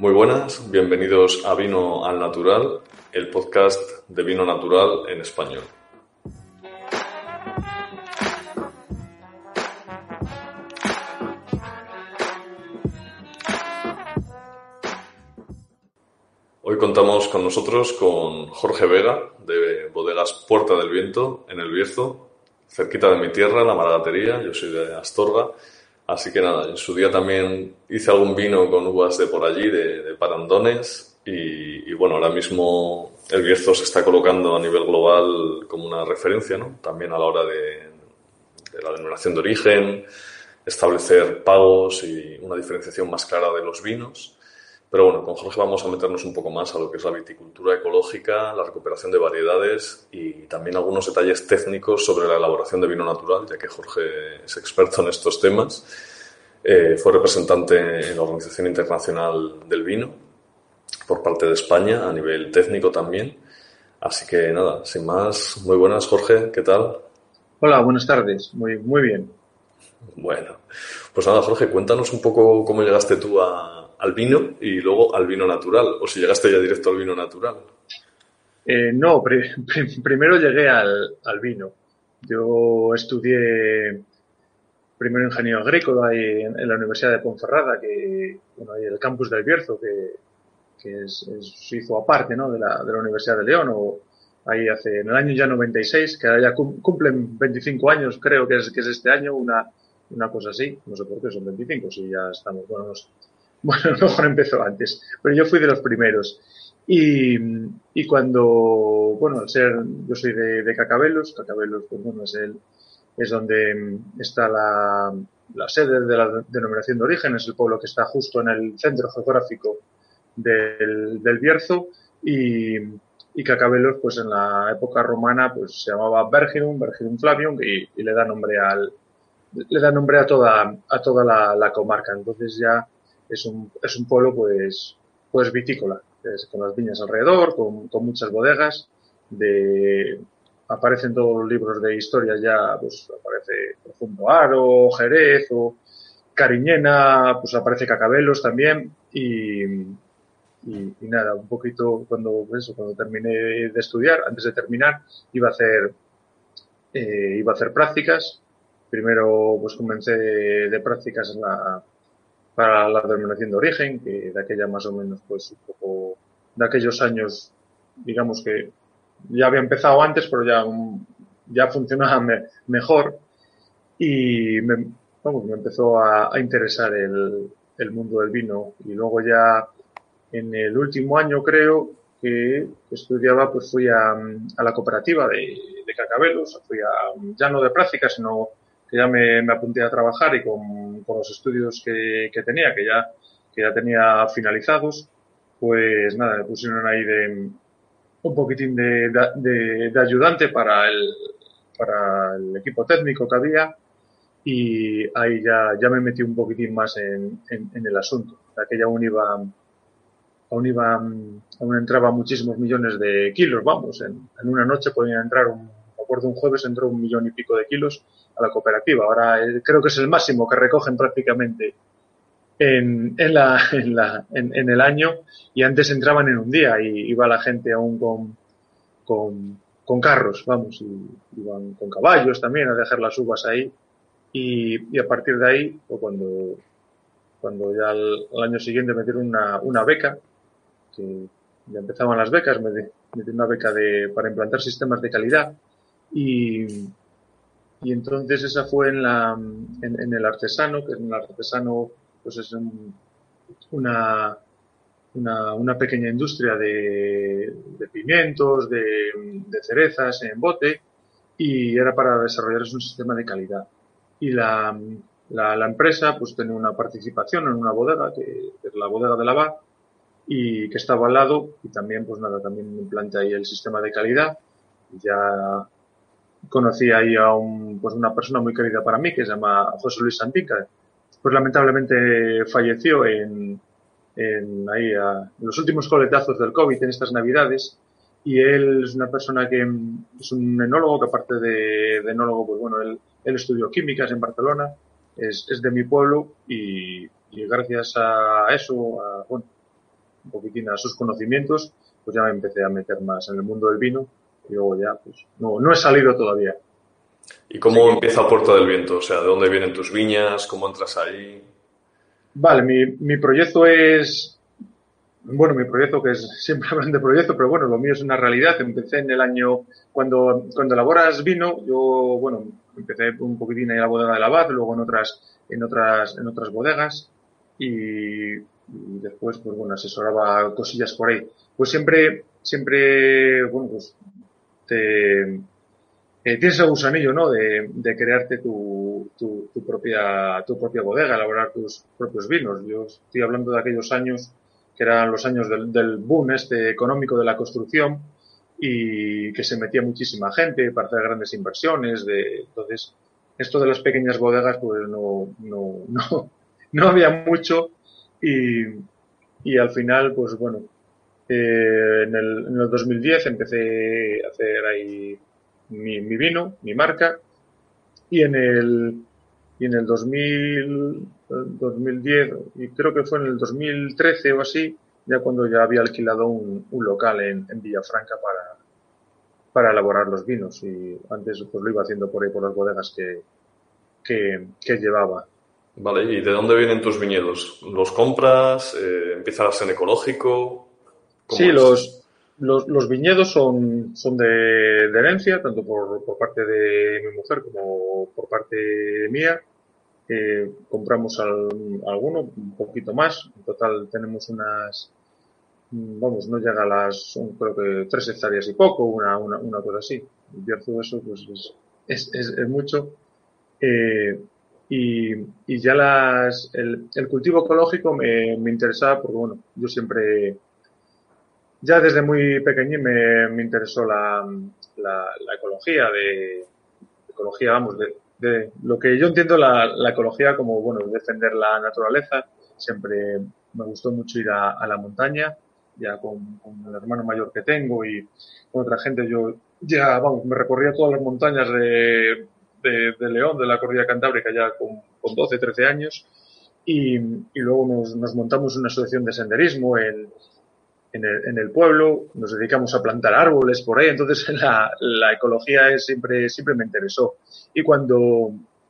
Muy buenas, bienvenidos a Vino al Natural, el podcast de vino natural en español. Hoy contamos con nosotros con Jorge Vega, de Bodegas Puerta del Viento, en El Bierzo, cerquita de mi tierra, la Maragatería. Yo soy de Astorga, así que nada, en su día también hice algún vino con uvas de por allí, de Parandones, y bueno, ahora mismo El Bierzo se está colocando a nivel global como una referencia, ¿no? También a la hora de la denominación de origen, establecer pagos y una diferenciación más clara de los vinos. Pero bueno, con Jorge vamos a meternos un poco más a lo que es la viticultura ecológica, la recuperación de variedades y también algunos detalles técnicos sobre la elaboración de vino natural, ya que Jorge es experto en estos temas. Fue representante en la Organización Internacional del Vino por parte de España, a nivel técnico también. Así que nada, sin más, muy buenas, Jorge, ¿qué tal? Hola, buenas tardes. Muy bien. Bueno, pues nada, Jorge, cuéntanos un poco cómo llegaste tú al vino y luego al vino natural, o si llegaste ya directo al vino natural. No, primero llegué al vino. Yo estudié primero ingeniería agrícola ahí en la Universidad de Ponferrada, bueno, ahí el campus del Bierzo, que se hizo aparte, ¿no? de la Universidad de León, o ahí en el año ya 96, que ahora ya cumplen 25 años, creo que es este año, una cosa así. No sé por qué son 25, si ya estamos, bueno, no sé. Bueno, a lo mejor empezó antes, pero yo fui de los primeros. Y cuando, bueno, yo soy de Cacabelos, pues bueno, es donde está la sede de la denominación de origen, es el pueblo que está justo en el centro geográfico del Bierzo, y Cacabelos, pues en la época romana, pues se llamaba Virginum Flavium, y le da nombre a toda la comarca. Entonces ya es un pueblo pues vitícola, con las viñas alrededor, con muchas bodegas. Aparecen todos los libros de historia ya, pues aparece Profundo Aro, Jerez o Cariñena, pues aparece Cacabelos también. Y nada, un poquito cuando terminé de estudiar, antes de terminar, iba a hacer prácticas. Primero pues comencé de prácticas para la denominación de origen, que de aquella más o menos pues un poco de aquellos años, digamos que ya había empezado antes, pero ya funcionaba mejor, y me empezó a interesar el mundo del vino. Y luego ya en el último año, creo, que estudiaba, pues fui a la cooperativa de Cacabelos. Ya no de práctica, sino que ya me apunté a trabajar, y con los estudios que tenía, que ya tenía finalizados, pues nada, me pusieron ahí un poquitín de ayudante para el equipo técnico que había, y ahí ya me metí un poquitín más en el asunto. Aquella aún entraba muchísimos millones de kilos, vamos, en una noche podían entrar, me acuerdo, un jueves entró 1,000,000 y pico de kilos a la cooperativa. Ahora creo que es el máximo que recogen prácticamente en el año, y antes entraban en un día, y iba la gente aún con carros, vamos, y iban con caballos también a dejar las uvas ahí, y a partir de ahí, pues cuando ya al año siguiente me dieron una beca, que ya empezaban las becas, me dieron una beca para implantar sistemas de calidad, y entonces esa fue en el artesano, que en el artesano pues es una pequeña industria de pimientos, de cerezas en bote, y era para desarrollar un sistema de calidad. Y la empresa pues tenía una participación en una bodega, que es la bodega de Lavá, y que estaba al lado, y también pues nada, también implanté ahí el sistema de calidad. Ya conocí ahí a una persona muy querida para mí, que se llama José Luis Santica. Pues lamentablemente falleció en los últimos coletazos del COVID, en estas Navidades. Y él es una persona que es un enólogo, que aparte de enólogo, pues bueno, él estudió químicas en Barcelona, es de mi pueblo, y gracias a eso, un poquitín a sus conocimientos, pues ya me empecé a meter más en el mundo del vino y luego ya, pues no he salido todavía. ¿Y Así cómo que, empieza Puerta del Viento? O sea, ¿de dónde vienen tus viñas? ¿Cómo entras ahí? vale, mi proyecto es, bueno, mi proyecto que es, siempre hablan de proyecto, pero bueno, lo mío es una realidad. Empecé en el año, cuando elaboras vino, yo, bueno, empecé un poquitín en la bodega de Labat, luego en otras bodegas y después, pues bueno, asesoraba cosillas por ahí. Pues siempre, bueno, pues te, tienes el gusanillo, ¿no? De crearte tu propia bodega, elaborar tus propios vinos. Yo estoy hablando de aquellos años que eran los años del boom este económico de la construcción y que se metía muchísima gente para hacer grandes inversiones. Entonces, esto de las pequeñas bodegas, pues no había mucho y, y al final, pues bueno, en el 2010 empecé a hacer ahí mi vino, mi marca, y en el 2010, y creo que fue en el 2013 o así, ya cuando ya había alquilado un local en Villafranca para elaborar los vinos. Y antes pues lo iba haciendo por ahí por las bodegas que llevaba. Vale, ¿y de dónde vienen tus viñedos? ¿Los compras? ¿Empiezas en ecológico? Sí, ¿Cómo es? los viñedos son de herencia, tanto por parte de mi mujer como por parte mía. Compramos alguno, un poquito más. En total tenemos vamos, no llega a son creo que 3 hectáreas y poco, una cosa así. El Bierzo eso pues es mucho. Eh, y ya el cultivo ecológico me interesaba porque, bueno, yo siempre ya desde muy pequeñín me interesó la ecología, ecología, vamos, de lo que yo entiendo la ecología como, bueno, defender la naturaleza. Siempre me gustó mucho ir a la montaña, ya con el hermano mayor que tengo y con otra gente. Yo ya, vamos, me recorría todas las montañas de León, de la cordillera Cantábrica, ya con 12, 13 años. Y luego nos montamos una asociación de senderismo en el pueblo, nos dedicamos a plantar árboles por ahí, entonces la ecología siempre me interesó. Y cuando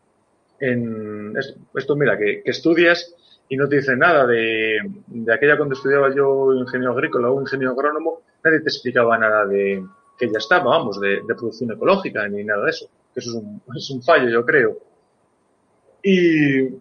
esto mira, que estudias y no te dicen nada de aquella cuando estudiaba yo ingeniero agrícola o ingeniero agrónomo, nadie te explicaba nada de que ya estaba, vamos, de producción ecológica ni nada de eso, que eso es un fallo, yo creo. Y,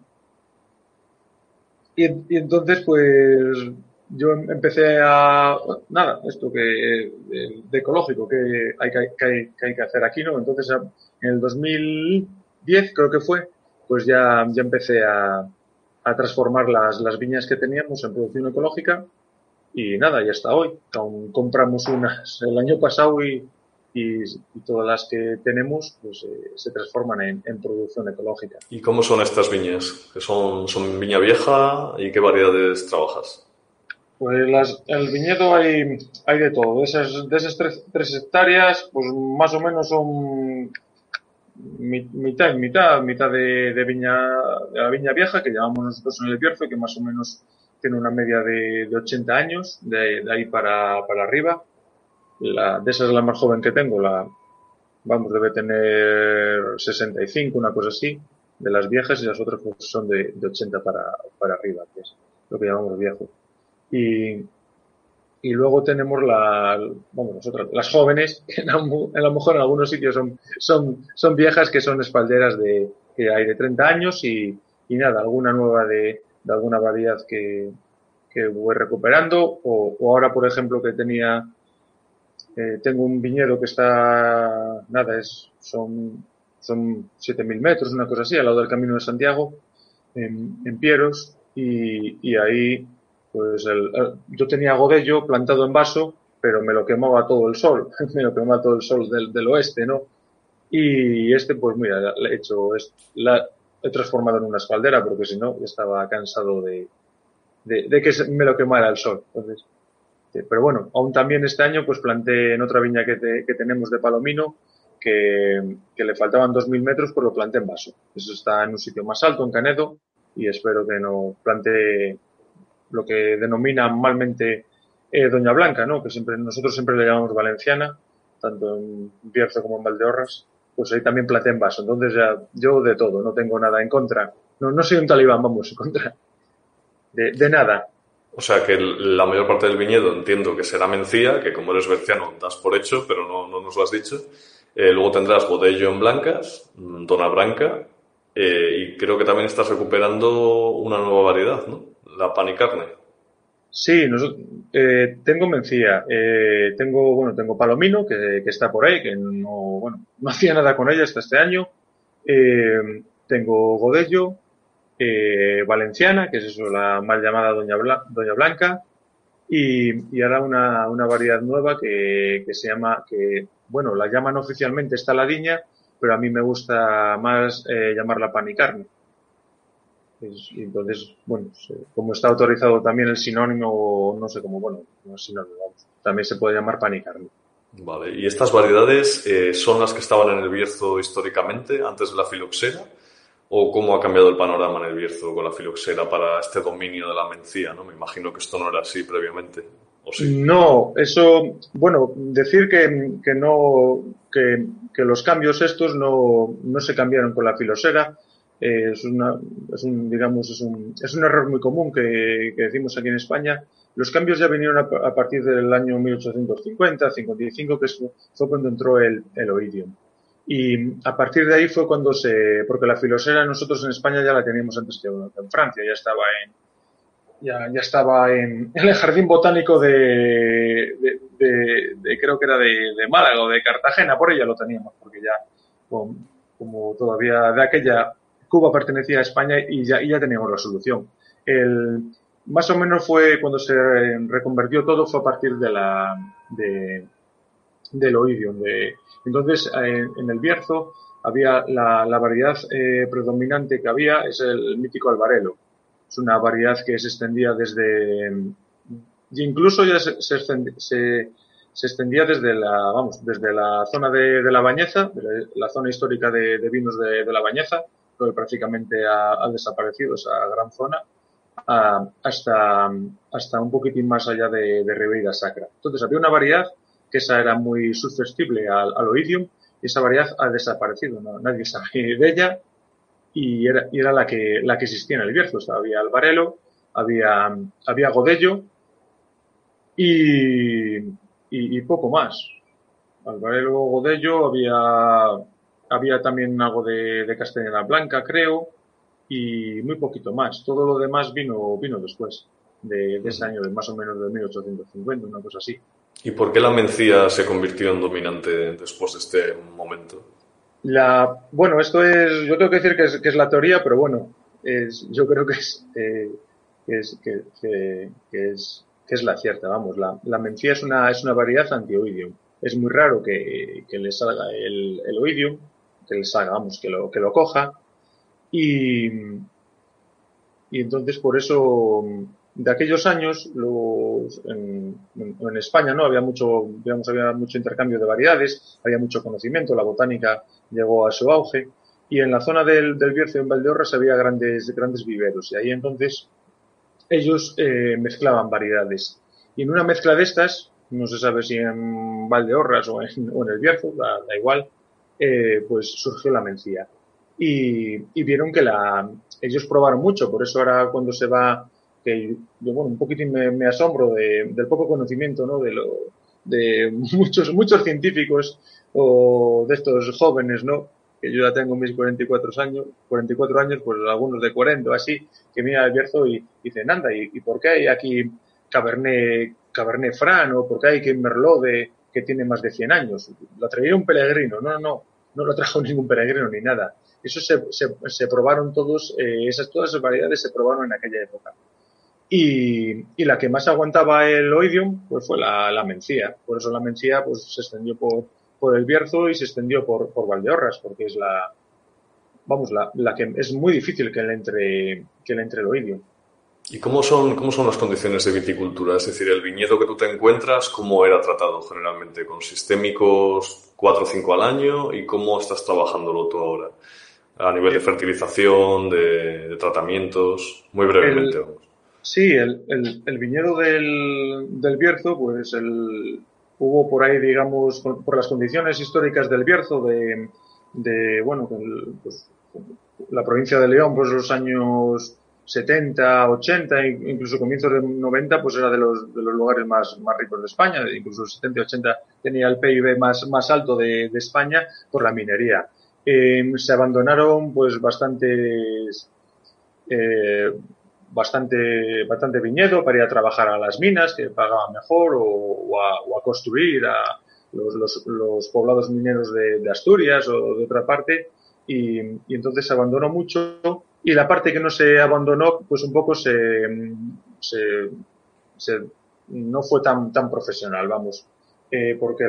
y entonces, pues, yo empecé nada, esto de ecológico que hay que hacer aquí, ¿no? Entonces, en el 2010, creo que fue, pues ya empecé a transformar las viñas que teníamos en producción ecológica y nada, y hasta hoy. Aún compramos unas el año pasado y todas las que tenemos, pues, se transforman en producción ecológica. ¿Y cómo son estas viñas? ¿Que son viña vieja? ¿Y qué variedades trabajas? Pues el viñedo hay de todo. De esas 3 hectáreas, pues más o menos son mitad y mitad, mitad de viña, de la viña vieja que llamamos nosotros en el Bierzo, que más o menos tiene una media de 80 años, de ahí para arriba. De esa es la más joven que tengo, vamos, debe tener 65, una cosa así, de las viejas, y las otras pues son de 80 para arriba, que es lo que llamamos viejo. Y, y luego tenemos bueno, las jóvenes, que a lo mejor en algunos sitios son viejas, que son espalderas que hay de 30 años y nada, alguna nueva de alguna variedad que voy recuperando. O ahora, por ejemplo, tengo un viñedo que está, nada, son 7.000 metros, una cosa así, al lado del Camino de Santiago, en Pieros, y ahí, pues, yo tenía godello plantado en vaso, pero me lo quemaba todo el sol, me lo quemaba todo el sol del oeste, ¿no? Y pues mira, la he transformado en una espaldera, porque si no, estaba cansado de que me lo quemara el sol. Entonces, pero bueno, aún también este año pues planté en otra viña que tenemos de Palomino, que le faltaban 2.000 metros, pues lo planté en vaso. Eso está en un sitio más alto, en Canedo, y espero que no plante lo que denominan malmente Doña Blanca, ¿no? Que nosotros siempre le llamamos valenciana, tanto en Bierzo como en Valdeorras. Pues ahí también planté en vaso. Entonces ya, yo de todo, no tengo nada en contra. No soy un talibán, vamos, en contra de nada. O sea que la mayor parte del viñedo entiendo que será Mencía, que como eres berciano das por hecho, pero no nos lo has dicho. Luego tendrás Godello en blancas, Dona Branca, y creo que también estás recuperando una nueva variedad, ¿no? La pan y carne. Sí, tengo Mencía, tengo Palomino, que está por ahí, que no hacía nada con ella hasta este año. Tengo Godello, Valenciana, que es eso, la mal llamada Doña Blanca, y ahora una variedad nueva que se llama, bueno, la llaman oficialmente Estaladiña, pero a mí me gusta más llamarla pan y carne. Y entonces, bueno, como está autorizado también el sinónimo, no sé cómo, bueno, no es sinónimo, vamos, también se puede llamar pan y carne. Vale, ¿y estas variedades son las que estaban en el Bierzo históricamente, antes de la filoxera? ¿O cómo ha cambiado el panorama en el Bierzo con la filoxera para este dominio de la mencía, ¿no? Me imagino que esto no era así previamente, ¿o sí? No, eso, bueno, decir que no, que los cambios estos no se cambiaron con la filosera, digamos, es un error muy común que decimos aquí en España. Los cambios ya vinieron a partir del año 1850, 55, fue cuando entró el oidium. Y a partir de ahí fue cuando porque la filosera nosotros en España ya la teníamos antes que en Francia, ya estaba en el jardín botánico creo que era de Málaga o de Cartagena, por ella lo teníamos, porque ya como todavía de aquella Cuba pertenecía a España y ya teníamos la solución. Más o menos fue cuando se reconvertió todo, fue a partir del oidium. Entonces, en el Bierzo había la variedad predominante que había, es el mítico albarelo. Es una variedad que se extendía incluso ya se extendía desde la zona de La Bañeza, de la zona histórica de vinos de La Bañeza, que prácticamente ha desaparecido esa gran zona, hasta un poquitín más allá de Ribeira Sacra. Entonces había una variedad que esa era muy susceptible al oidium, y esa variedad ha desaparecido, nadie sabe de ella, y era la que existía en el Bierzo. O sea, había albarelo, había godello y poco más. Albarelo, godello, había también algo de castañeda blanca, creo, y muy poquito más. Todo lo demás vino después de ese año, de más o menos de 1850, una cosa así. ¿Y por qué la mencía se convirtió en dominante después de este momento? Bueno, yo tengo que decir que es la teoría, pero bueno, yo creo que es la cierta, vamos. La mencía es una variedad anti-oidium. Es muy raro que le salga el oidium, que le salga, vamos, que lo coja. Y entonces por eso, de aquellos años, en España, ¿no? Había mucho intercambio de variedades, había mucho conocimiento, la botánica llegó a su auge, y en la zona del Bierzo y en Valdeorras había grandes viveros, y ahí entonces ellos mezclaban variedades. Y en una mezcla de estas, no se sabe si en Valdeorras o en el Bierzo, da igual, pues surgió la mencía. Y vieron que ellos probaron mucho, por eso ahora cuando se va, que yo, bueno, un poquitín me asombro del poco conocimiento, ¿no? De muchos científicos o de estos jóvenes, ¿no? Que yo ya tengo mis 44 años, pues algunos de 40 o así, que miran el Bierzo y dicen, anda, ¿y por qué hay aquí Cabernet Franc, o por qué hay aquí Merlot que tiene más de 100 años? Lo traía un peregrino. No lo trajo ningún peregrino ni nada. Eso se probaron todas esas variedades se probaron en aquella época. Y la que más aguantaba el oidium, pues fue la mencía. Por eso la mencía, pues se extendió por el Bierzo y se extendió por Valdeorras, porque es la que es muy difícil que le entre el oidium. ¿Y cómo son las condiciones de viticultura? Es decir, el viñedo que tú te encuentras, ¿cómo era tratado generalmente? ¿Con sistémicos 4 o 5 al año? ¿Y cómo estás trabajándolo tú ahora? A nivel de fertilización, de tratamientos, muy brevemente, vamos. Sí, el viñedo del Bierzo, pues hubo por ahí, digamos, por las condiciones históricas del Bierzo, bueno, pues, la provincia de León, pues los años 70, 80, incluso comienzos de 90, pues era de los lugares más ricos de España, incluso 70 y 80 tenía el PIB más alto de España por la minería. Se abandonaron pues eh, bastante viñedo para ir a trabajar a las minas, que pagaban mejor, o a construir a los poblados mineros de Asturias o de otra parte, y entonces se abandonó mucho, y la parte que no se abandonó, pues un poco se, se no fue tan profesional, vamos, porque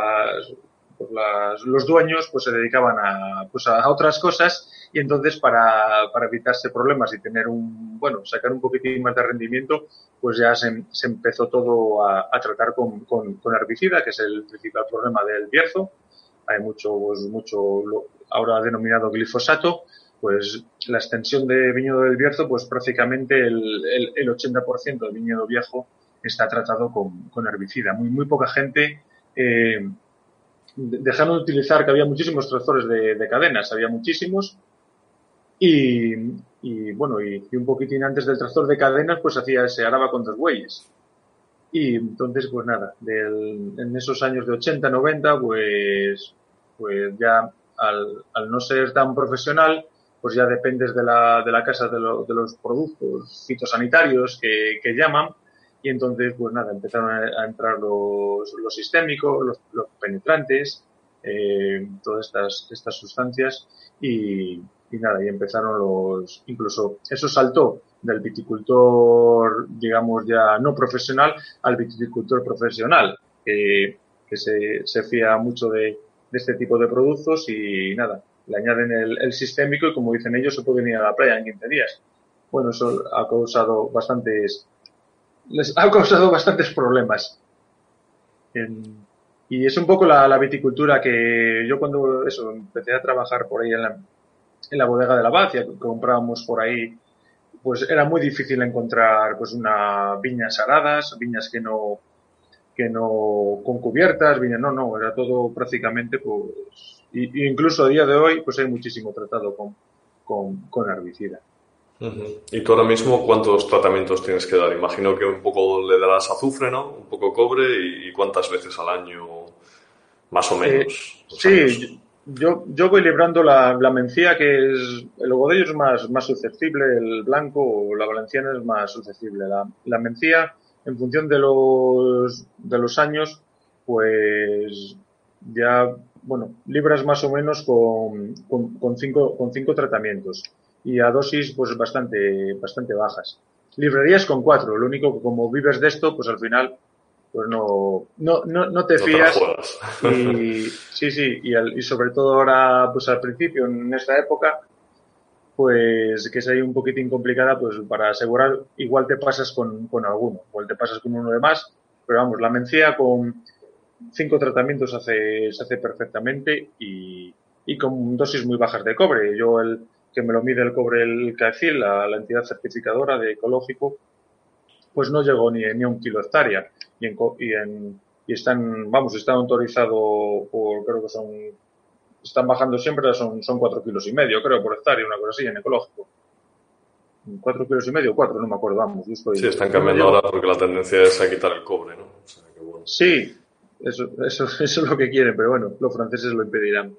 los dueños pues se dedicaban a otras cosas, y entonces para evitarse problemas y sacar un poquitín más de rendimiento, pues ya se empezó todo a tratar con herbicida, que es el principal problema del Bierzo. Hay mucho ahora denominado glifosato. Pues la extensión de viñedo del Bierzo, pues prácticamente el 80% del viñedo viejo está tratado con herbicida. Muy poca gente dejaron de utilizar, que había muchísimos tractores de cadenas, había muchísimos, y un poquitín antes del tractor de cadenas pues se araba con 2 bueyes. Y entonces, pues nada, en esos años de 80, 90, pues ya al no ser tan profesional, pues ya dependes de la casa de los productos fitosanitarios que llaman, y entonces, pues nada, empezaron a entrar los sistémicos, los penetrantes, todas estas sustancias, y nada, y empezaron incluso eso saltó del viticultor, digamos, ya no profesional al viticultor profesional, que se fía mucho de este tipo de productos, y nada, le añaden el sistémico, y como dicen ellos, se pueden ir a la playa en 15 días. Bueno, eso les ha causado bastantes problemas. Y es un poco la viticultura que yo, cuando empecé a trabajar por ahí en la bodega de la Abad, que comprábamos por ahí, pues era muy difícil encontrar pues viñas aradas, viñas que no con cubiertas, viñas, no, era todo prácticamente, pues, y incluso a día de hoy pues hay muchísimo tratado con herbicida. Ujú. ¿Y tú ahora mismo cuántos tratamientos tienes que dar? Imagino que un poco le darás azufre, ¿no? Un poco cobre, y cuántas veces al año, más o menos, los años. Sí, yo voy librando la mencía, que es el godello es más susceptible, el blanco o la valenciana es más susceptible. La mencía, en función de los años, pues ya, bueno, libras más o menos con cinco tratamientos, y a dosis pues bastante bajas. Librarías con 4, lo único que como vives de esto, pues al final pues no te No te la fías. juegas. Y sí, sí, y sobre todo ahora, pues al principio, en esta época, pues que es ahí un poquitín complicada, pues para asegurar, igual te pasas con alguno, igual te pasas con uno de más, pero vamos, la mencía con 5 tratamientos se hace perfectamente, y con dosis muy bajas de cobre. Yo, el que me lo mide el cobre, el CAECIL, la entidad certificadora de ecológico, pues no llegó ni a 1 kilo hectárea. Y está autorizado creo que están bajando siempre, son 4,5 kilos, creo, por hectárea, una cosa así, en ecológico. 4,5 kilos, 4, no me acuerdo, vamos, Sí, están yo no cambiando ahora llego. porque la tendencia es a quitar el cobre, ¿no? O sea, que bueno. Sí, eso es lo que quieren, pero bueno, los franceses lo impedirán.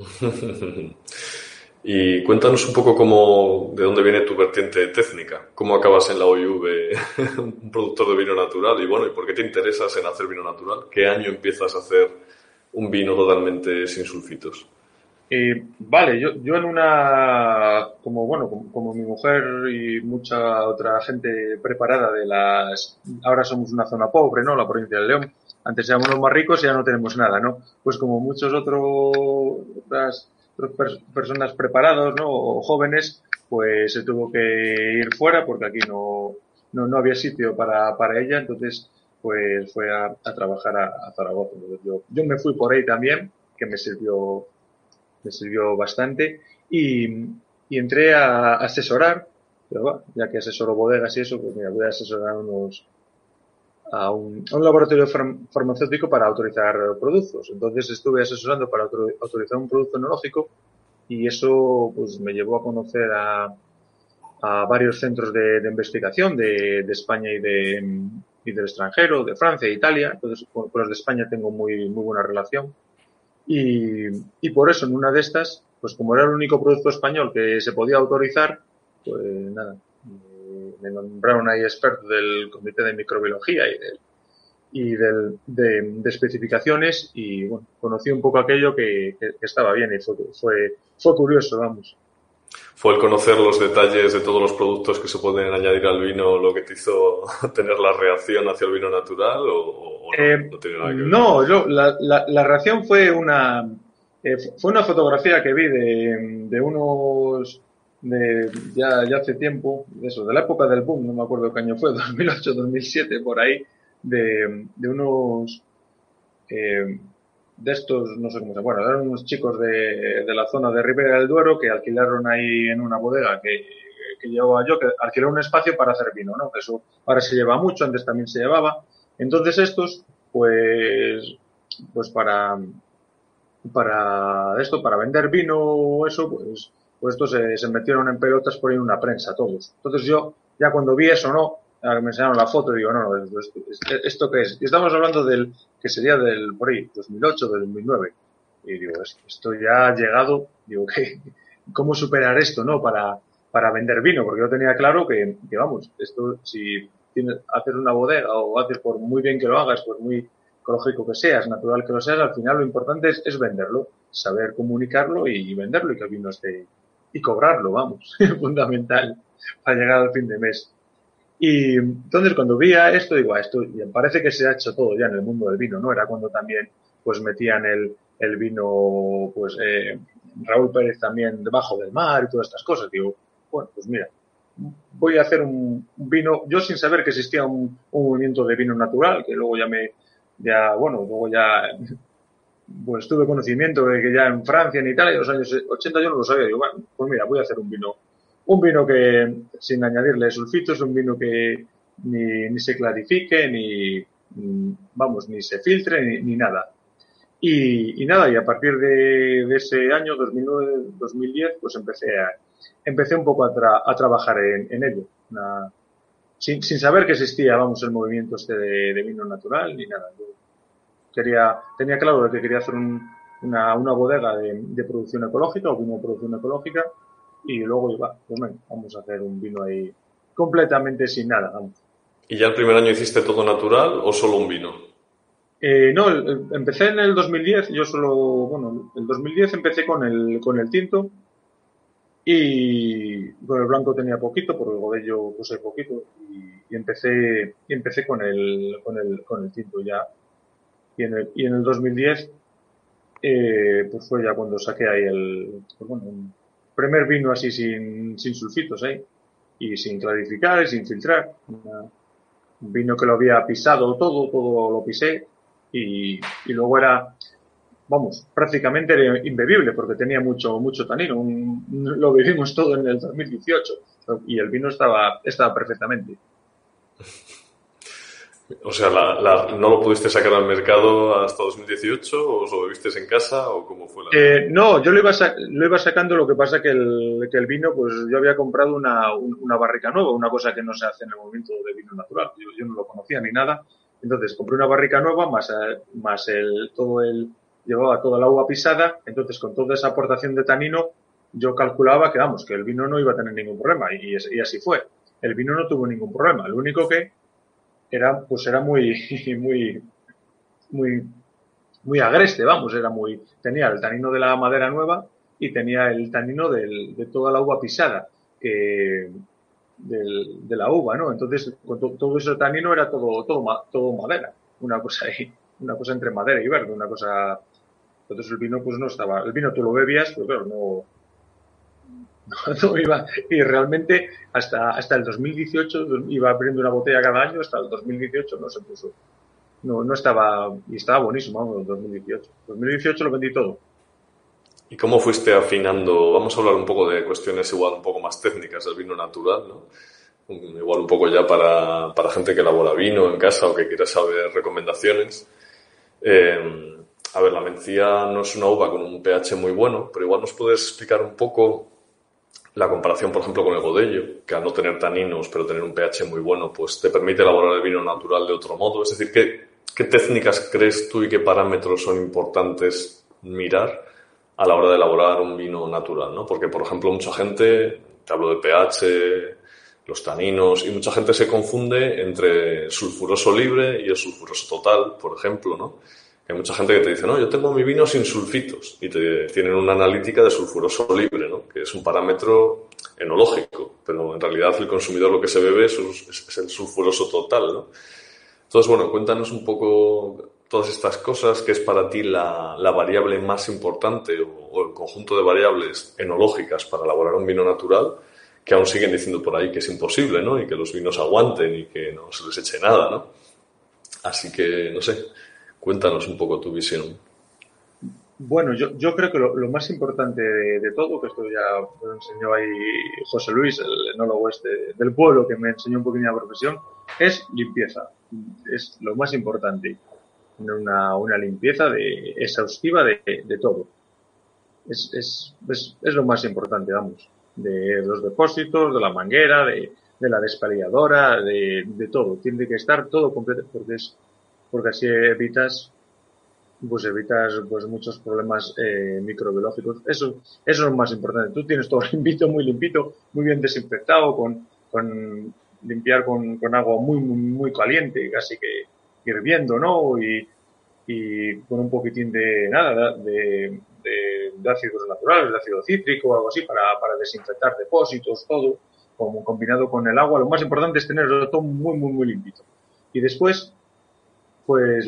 Y cuéntanos un poco de dónde viene tu vertiente técnica, cómo acabas en la OIV, un productor de vino natural, y bueno, ¿y por qué te interesas en hacer vino natural? ¿Qué año empiezas a hacer un vino totalmente sin sulfitos? Vale, yo como bueno, como mi mujer y mucha otra gente preparada ahora somos una zona pobre, ¿no? La provincia de León. Antes éramos los más ricos y ya no tenemos nada, ¿no? Pues como muchos otras personas preparados, ¿no? O jóvenes, pues se tuvo que ir fuera, porque aquí no había sitio para ella. Entonces pues fue a trabajar a Zaragoza. Entonces yo me fui por ahí también, que me sirvió bastante, y entré a asesorar. pero va, ya que asesoro bodegas y eso, pues mira, voy a asesorar a un laboratorio farmacéutico para autorizar productos. Entonces estuve asesorando para autorizar un producto enológico y eso pues me llevó a conocer a varios centros de investigación de España y del extranjero, de Francia e Italia. Entonces con los de España tengo muy buena relación. Y por eso en una de estas, pues como era el único producto español que se podía autorizar, pues nada, me nombraron ahí experto del Comité de Microbiología de especificaciones y bueno, conocí un poco aquello que estaba bien y fue curioso, vamos. ¿Fue el conocer los detalles de todos los productos que se pueden añadir al vino lo que te hizo tener la reacción hacia el vino natural o no? No tiene nada que ver. No, la reacción fue una fotografía que vi de unos, ya hace tiempo, de la época del boom, no me acuerdo qué año fue, 2008, 2007, por ahí, de unos, eh, de estos, no sé cómo se llama, bueno, eran unos chicos de la zona de Ribera del Duero que alquilaron ahí en una bodega que llevaba yo, que alquiló un espacio para hacer vino, ¿no? Eso ahora se lleva mucho, antes también se llevaba. Entonces estos, pues para vender vino o eso, pues estos se metieron en pelotas por ahí en una prensa todos. Entonces yo, ya cuando vi eso, ¿no? Me enseñaron la foto y digo, no, ¿esto qué es? Y estamos hablando que sería por ahí, 2008, 2009. Y digo, esto ya ha llegado, digo, ¿cómo superar esto, no? Para vender vino, porque yo tenía claro que vamos, esto, si haces una bodega o haces por muy bien que lo hagas, por muy ecológico que seas, natural que lo seas, al final lo importante es venderlo, saber comunicarlo y venderlo y que el vino esté, y cobrarlo, vamos, fundamental para llegar al fin de mes. Y entonces cuando vi a esto, digo, esto parece que se ha hecho todo ya en el mundo del vino, ¿no? Era cuando también pues metían el vino, pues Raúl Pérez también debajo del mar y todas estas cosas. Digo, bueno, pues mira, voy a hacer un vino, yo sin saber que existía un movimiento de vino natural, que luego luego ya pues tuve conocimiento de que ya en Francia, en Italia, en los años 80 yo no lo sabía. Digo, bueno, pues mira, voy a hacer un vino que sin añadirle sulfitos, un vino que ni se clarifique, vamos, ni se filtre, ni nada. Y nada, y a partir de ese año, 2009-2010, pues empecé un poco a trabajar en ello. Sin saber que existía, vamos, el movimiento este de vino natural ni nada. Yo tenía claro de que quería hacer una bodega de producción ecológica o vino de producción ecológica y luego iba, pues bueno, vamos a hacer un vino ahí completamente sin nada, vamos. ¿Y ya el primer año hiciste todo natural o solo un vino? No, empecé en el 2010, bueno, el 2010 empecé con el tinto y con el blanco tenía poquito, por el godello puse poquito y empecé con el tinto ya. Y en el 2010 pues fue ya cuando saqué ahí pues bueno, un primer vino así sin sulfitos ahí y sin clarificar y sin filtrar. Un vino que lo había pisado todo lo pisé y luego vamos, prácticamente era imbebible porque tenía mucho tanino. Lo vivimos todo en el 2018 y el vino estaba perfectamente. O sea, ¿no lo pudiste sacar al mercado hasta 2018 o lo bebiste en casa o cómo fue No, yo lo iba sacando, lo que pasa que el vino, pues yo había comprado una barrica nueva, una cosa que no se hace en el momento de vino natural. Yo no lo conocía ni nada. Entonces compré una barrica nueva llevaba toda la uva pisada. Entonces con toda esa aportación de tanino, yo calculaba que vamos, que el vino no iba a tener ningún problema y así fue. El vino no tuvo ningún problema. Lo único que era muy, muy, muy agreste, vamos, tenía el tanino de la madera nueva y tenía el tanino de toda la uva pisada, de la uva, ¿no? Entonces, con todo ese tanino era todo madera, una cosa ahí, una cosa entre madera y verde, una cosa. Entonces el vino, pues no estaba, el vino tú lo bebías, pero claro, no iba, y realmente hasta el 2018 iba abriendo una botella cada año, hasta el 2018 no se puso. No estaba, y estaba buenísimo, vamos, el 2018. 2018 lo vendí todo. ¿Y cómo fuiste afinando? Vamos a hablar un poco de cuestiones igual un poco más técnicas del vino natural, ¿no? Igual un poco ya para gente que elabora vino en casa o que quiera saber recomendaciones. A ver, la mencía no es una uva con un pH muy bueno, pero igual nos puedes explicar un poco la comparación, por ejemplo, con el Godello, que al no tener taninos, pero tener un pH muy bueno, pues te permite elaborar el vino natural de otro modo. Es decir, ¿qué técnicas crees tú y qué parámetros son importantes mirar a la hora de elaborar un vino natural, ¿no? Porque, por ejemplo, mucha gente, te hablo de pH, los taninos, y mucha gente se confunde entre el sulfuroso libre y el sulfuroso total, por ejemplo, ¿no? Hay mucha gente que te dice, no, yo tengo mi vino sin sulfitos, y te tienen una analítica de sulfuroso libre, ¿no? Que es un parámetro enológico, pero en realidad el consumidor lo que se bebe es el sulfuroso total, ¿no? Entonces, bueno, cuéntanos un poco todas estas cosas, que es para ti la variable más importante o el conjunto de variables enológicas para elaborar un vino natural, que aún siguen diciendo por ahí que es imposible, ¿no? Y que los vinos aguanten y que no se les eche nada, ¿no? Así que, no sé, cuéntanos un poco tu visión. Bueno, yo creo que lo más importante de todo, que esto ya me lo enseñó ahí José Luis, el enólogo este del pueblo, que me enseñó un poquito la profesión, es limpieza. Es lo más importante. Una limpieza exhaustiva de todo. Es lo más importante, vamos. De los depósitos, de la manguera, de la despaliadora, de todo. Tiene que estar todo completo, porque así evitas pues muchos problemas microbiológicos. Eso es lo más importante. Tú tienes todo limpito, muy bien desinfectado, con limpiar con agua muy caliente, casi que hirviendo, ¿no? Y con un poquitín de nada, de ácidos naturales, de ácido cítrico o algo así para desinfectar depósitos, todo, como combinado con el agua. Lo más importante es tenerlo todo muy limpito. Y después, pues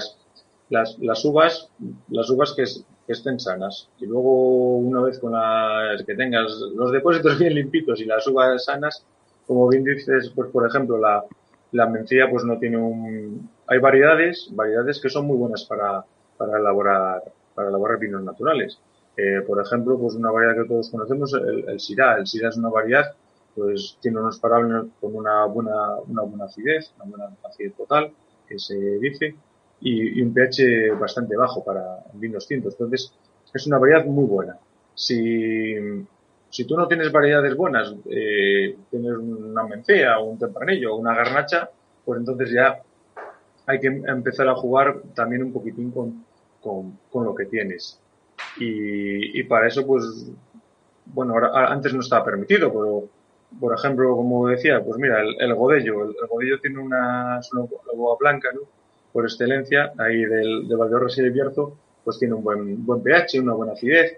las uvas que estén sanas. Y luego, una vez con las que tengas los depósitos bien limpitos y las uvas sanas, como bien dices, pues por ejemplo, la mencía pues no tiene hay variedades que son muy buenas para elaborar vinos naturales. Por ejemplo, pues una variedad que todos conocemos, el Syrah. El Syrah es una variedad, pues tiene unos parámetros con una buena acidez, una buena acidez total, que se dice, y un pH bastante bajo para vinos tintos. Entonces, es una variedad muy buena. Si tú no tienes variedades buenas, tienes una mencea, un tempranillo o una garnacha, pues entonces ya hay que empezar a jugar también un poquitín con lo que tienes. Y para eso, pues, bueno, antes no estaba permitido, pero, por ejemplo, como decía, pues mira, el Godello. El Godello tiene una uva blanca, ¿no? Por excelencia, ahí de Valdeorras y de Bierzo, pues tiene un buen pH, una buena acidez.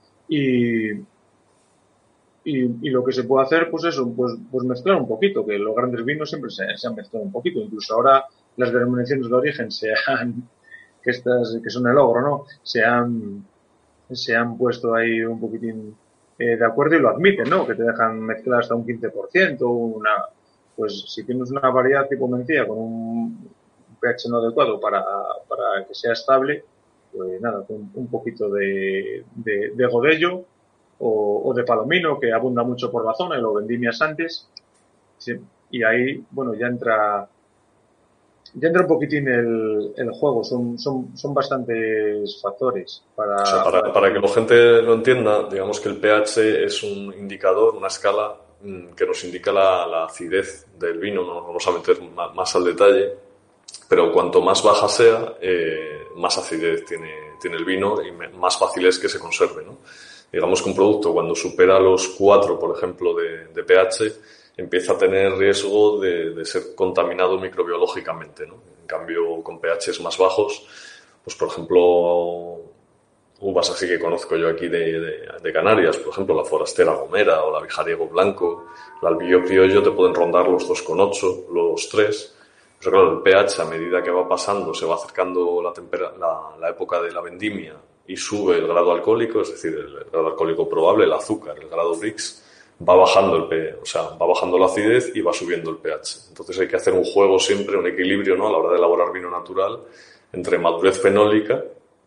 Y lo que se puede hacer, pues eso, pues mezclar un poquito, que los grandes vinos siempre se han mezclado un poquito. Incluso ahora las denominaciones de origen que son el ogro, ¿no? Se han puesto ahí un poquitín de acuerdo y lo admiten, ¿no? Que te dejan mezclar hasta un 15%, pues si tienes una variedad tipo mencía con un pH no adecuado para que sea estable, pues nada, un poquito de Godello o de Palomino, que abunda mucho por la zona, y lo vendimias antes, sí, y ahí, bueno, ya entra un poquitín el juego. Son bastantes factores O sea, para que la gente lo entienda, digamos que el pH es un indicador, una escala que nos indica la acidez del vino. No nos vamos a meter más al detalle, pero cuanto más baja sea, más acidez tiene el vino y más fácil es que se conserve, ¿no? Digamos que un producto cuando supera los 4, por ejemplo, de pH, empieza a tener riesgo de ser contaminado microbiológicamente, ¿no? En cambio, con pHs más bajos, pues por ejemplo, uvas así que conozco yo aquí de Canarias, por ejemplo, la Forastera Gomera o la Vijariego Blanco, la Albillo Criollo te pueden rondar los 2,8, los 3. Pero claro, el pH a medida que va pasando, se va acercando la época de la vendimia y sube el grado alcohólico, es decir, el grado alcohólico probable, el azúcar, el grado Brix, va bajando va bajando la acidez y va subiendo el pH. Entonces hay que hacer un juego siempre, un equilibrio, ¿no? A la hora de elaborar vino natural entre madurez fenólica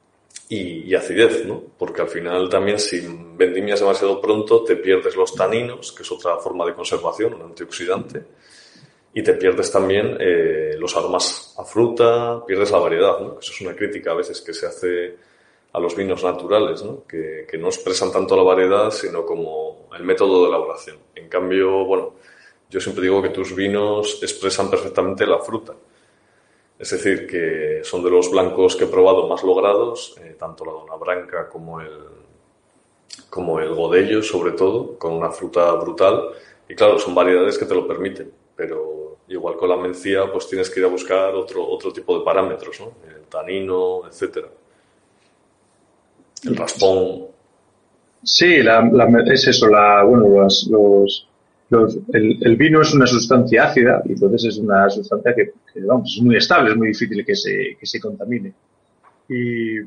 y acidez, ¿no? Porque al final también si vendimias demasiado pronto te pierdes los taninos, que es otra forma de conservación, un antioxidante, y te pierdes también los aromas a fruta, pierdes la variedad, ¿no? Eso es una crítica a veces que se hace a los vinos naturales, ¿no? Que no expresan tanto la variedad, sino como el método de elaboración. En cambio, bueno, yo siempre digo que tus vinos expresan perfectamente la fruta. Es decir, que son de los blancos que he probado más logrados, tanto la Dona Branca como el Godello, sobre todo, con una fruta brutal. Y claro, son variedades que te lo permiten, pero igual con la mencía pues tienes que ir a buscar otro tipo de parámetros, ¿no? El tanino, etcétera. El raspón. Sí, es eso, bueno, el vino es una sustancia ácida y entonces es una sustancia que, vamos, es muy estable, es muy difícil que se contamine. Y,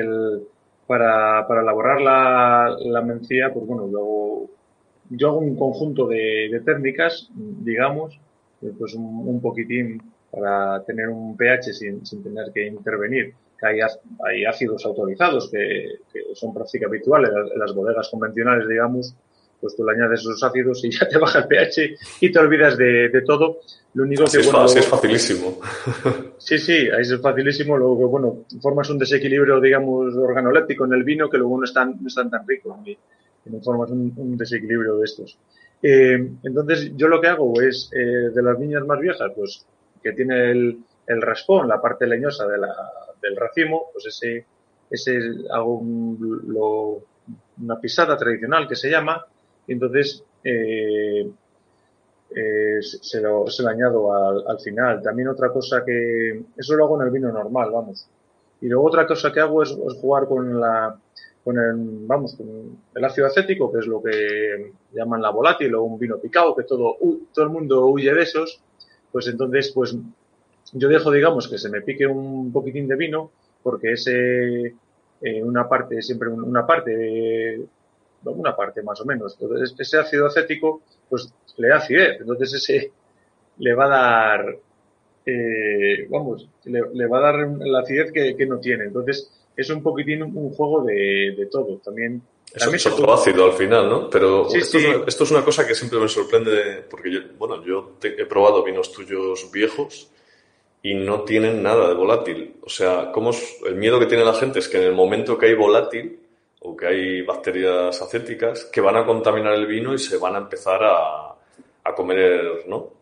para elaborar la mencía, pues bueno, luego yo hago un conjunto de técnicas, digamos, pues un poquitín para tener un pH sin tener que intervenir. Que hay ácidos autorizados que son práctica habitual en las bodegas convencionales, digamos, pues tú le añades esos ácidos y ya te baja el pH y te olvidas de todo. Lo único así que, bueno, así luego, es facilísimo. sí, ahí es facilísimo. Luego que, bueno, formas un desequilibrio, digamos, organoléptico en el vino que luego no están tan ricos. Y no formas un desequilibrio de estos. Entonces, yo lo que hago es, de las viñas más viejas, pues, que tiene el raspón, la parte leñosa del racimo, pues ese hago una pisada tradicional que se llama, y entonces se lo añado al final. También otra cosa eso lo hago en el vino normal, vamos. Y luego otra cosa que hago es jugar con el ácido acético, que es lo que llaman la volátil o un vino picado, que todo el mundo huye de esos. Pues entonces, pues yo dejo, digamos, que se me pique un poquitín de vino, porque una parte más o menos. Entonces, ese ácido acético, pues le da acidez. Entonces, ese le va a dar, le va a dar la acidez que no tiene. Entonces, es un poquitín un juego de todo. También Es se otro puede. ácido al final, ¿no? Pero Sí, sí. esto es una cosa que siempre me sorprende, porque yo he probado vinos tuyos viejos y no tienen nada de volátil. O sea, el miedo que tiene la gente es que en el momento que hay volátil o que hay bacterias acéticas, que van a contaminar el vino y se van a empezar a comer, ¿no?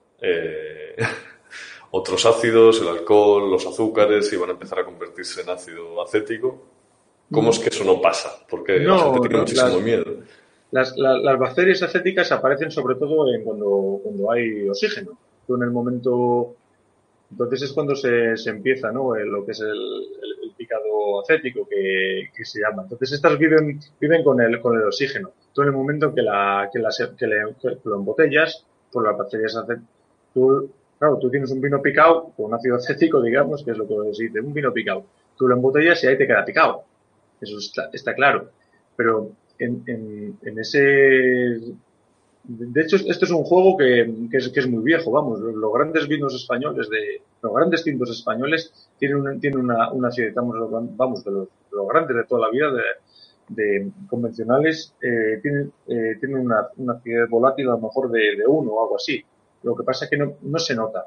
Otros ácidos, el alcohol, los azúcares, y van a empezar a convertirse en ácido acético. ¿Cómo es que eso no pasa? Porque la gente No, tiene no, muchísimo miedo. las bacterias acéticas aparecen sobre todo cuando hay oxígeno. Tú en el momento. Entonces es cuando se empieza, ¿no? Lo que es el picado acético que se llama. Entonces estas viven con el oxígeno. Tú en el momento que lo embotellas, pues las bacterias claro, tú tienes un vino picado con un ácido acético, digamos, que es lo que se dice, un vino picado. Tú lo embotellas y ahí te queda picado. Eso está claro. Pero en ese. De hecho, esto es un juego que es muy viejo, vamos. Los grandes vinos españoles, los grandes tintos españoles, tienen una acidez, vamos, de los grandes de toda la vida, de convencionales, tienen una acidez volátil a lo mejor de 1 o algo así. Lo que pasa es que no se nota.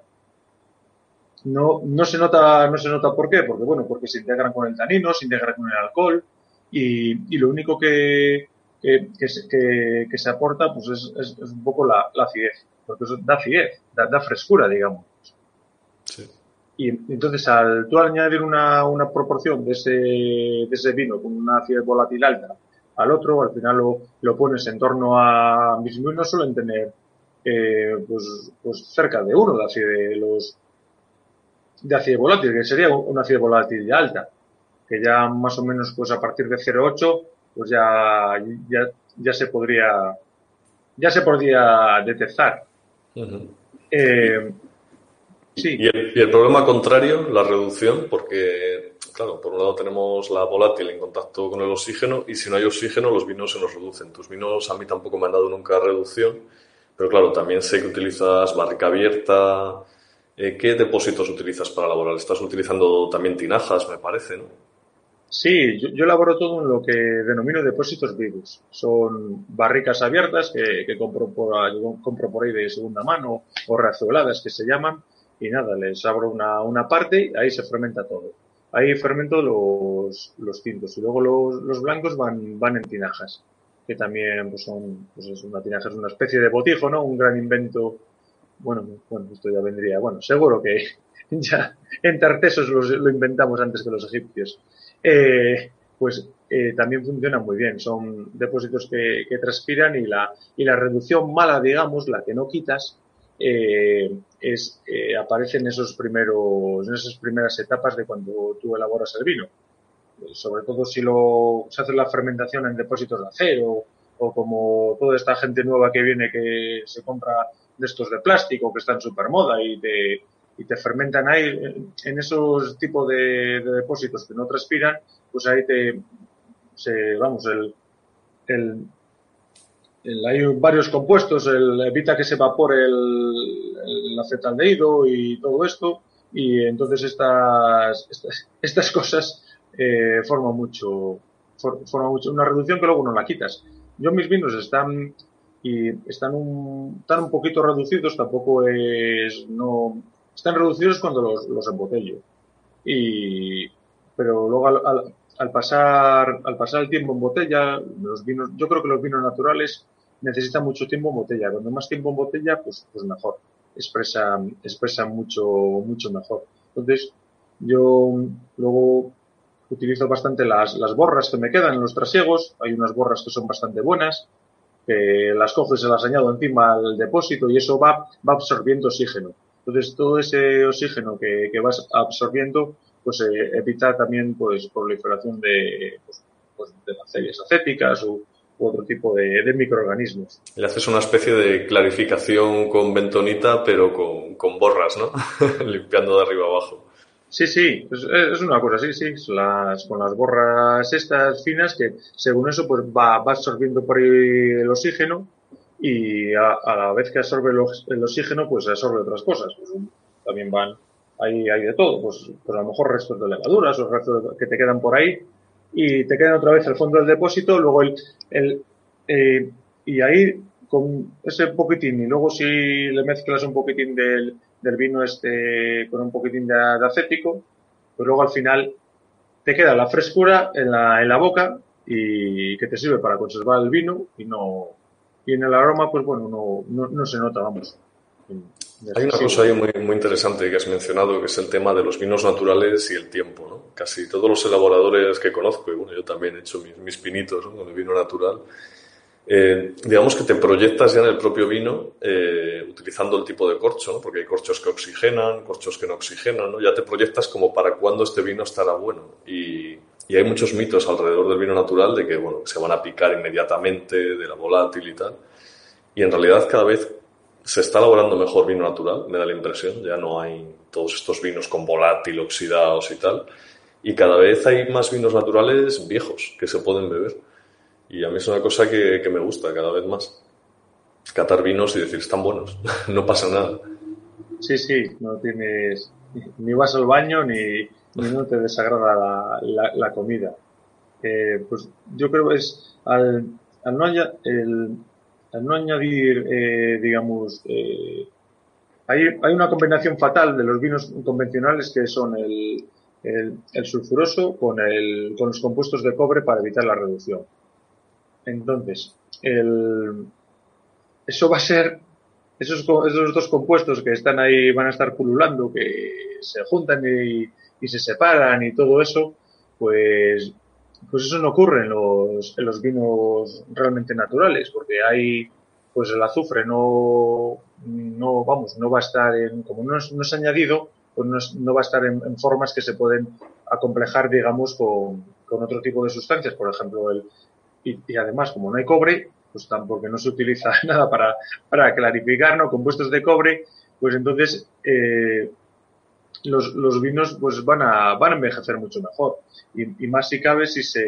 No se nota ¿por qué? Porque, bueno, porque se integran con el tanino, se integran con el alcohol y lo único que se aporta pues es un poco la acidez, porque eso da acidez, da frescura, digamos. Sí. Y entonces al tú añadir una proporción de ese vino con una acidez volátil alta al otro, al final lo pones en torno a. Mis vinos suelen tener pues cerca de 1 de acidez volátil, que sería una acidez volátil alta, que ya más o menos pues a partir de 0,8 pues ya se podría detectar. Uh-huh. Sí, Y el problema contrario, la reducción, porque, claro, por un lado tenemos la volátil en contacto con el oxígeno y si no hay oxígeno los vinos se nos reducen. Tus vinos a mí tampoco me han dado nunca reducción, pero claro, también sé que utilizas barrica abierta. ¿Qué depósitos utilizas para elaborar? Estás utilizando también tinajas, me parece, ¿no? Sí, yo elaboro todo en lo que denomino depósitos vivos. Son barricas abiertas que compro por ahí de segunda mano o razueladas que se llaman. Y nada, les abro una parte, ahí se fermenta todo. Ahí fermento los tintos y luego los blancos van en tinajas, que también pues son, pues es una tinaja, es una especie de botijo, ¿no? Un gran invento. Bueno, esto ya vendría. Bueno, seguro que ya en Tartesos lo inventamos antes que los egipcios. También funcionan muy bien. Son depósitos que transpiran y la reducción mala, digamos, la que no quitas, aparece en en esas primeras etapas de cuando tú elaboras el vino. Sobre todo si se hace la fermentación en depósitos de acero o como toda esta gente nueva que viene que se compra de estos de plástico que están súper moda y te fermentan ahí en esos tipos de depósitos que no transpiran, pues ahí vamos, el, hay varios compuestos, evita que se evapore el acetaldehído y todo esto, y entonces estas cosas forman mucho, una reducción que luego no la quitas. Yo mis vinos están un poquito reducidos, tampoco no, están reducidos cuando los embotello. Y, pero luego al pasar el tiempo en botella, los vinos, yo creo que los vinos naturales necesitan mucho tiempo en botella. Cuando más tiempo en botella, pues mejor. Expresan mucho mejor. Entonces, yo luego utilizo bastante las borras que me quedan en los trasiegos. Hay unas borras que son bastante buenas, que las cojo y se las añado encima al depósito y eso va absorbiendo oxígeno. Entonces, todo ese oxígeno que vas absorbiendo, pues evita también pues proliferación de bacterias acéticas u otro tipo de microorganismos. Le haces una especie de clarificación con bentonita, pero con borras, ¿no? Limpiando de arriba abajo. Sí, es una cosa, sí, con las borras estas finas que según eso pues va absorbiendo por ahí el oxígeno y a la vez que absorbe el oxígeno pues absorbe otras cosas. Pues, también hay de todo, pues a lo mejor restos de levaduras o restos que te quedan por ahí y te quedan otra vez al fondo del depósito, luego el eh, y ahí con ese poquitín y luego si le mezclas un poquitín del vino este con un poquitín de acético, pues luego al final te queda la frescura en la boca y que te sirve para conservar el vino y en el aroma pues bueno no se nota, vamos, Hay una excesivo. cosa ahí muy interesante que has mencionado, que es el tema de los vinos naturales y el tiempo, ¿no? Casi todos los elaboradores que conozco, y bueno, yo también he hecho mis pinitos, ¿no?, con el vino natural, digamos que te proyectas ya en el propio vino utilizando el tipo de corcho, ¿no? Porque hay corchos que oxigenan, corchos que no oxigenan, ¿no? Ya te proyectas como para cuándo este vino estará bueno. Y hay muchos mitos alrededor del vino natural de que, bueno, se van a picar inmediatamente, de la volátil y tal. Y en realidad cada vez se está elaborando mejor vino natural, me da la impresión. Ya no hay todos estos vinos con volátil, oxidados y tal. Y cada vez hay más vinos naturales viejos que se pueden beber. Y a mí es una cosa que me gusta cada vez más. Catar vinos y decir, están buenos, no pasa nada. Sí, no tienes ni vas al baño ni no te desagrada la comida. Pues yo creo que es al no, al no añadir, digamos, hay una combinación fatal de los vinos convencionales que son el sulfuroso con los compuestos de cobre para evitar la reducción. Entonces, eso va a ser, esos dos compuestos que están ahí van a estar pululando, que se juntan y se separan y todo eso, pues pues eso no ocurre en los vinos realmente naturales, porque hay, pues el azufre no va a estar como no es añadido, pues no va a estar en formas que se pueden acomplejar, digamos, con otro tipo de sustancias, por ejemplo, y además, como no hay cobre, pues tampoco no se utiliza nada para clarificar, ¿no? Compuestos de cobre, pues entonces, los vinos pues van a envejecer mucho mejor y más si cabe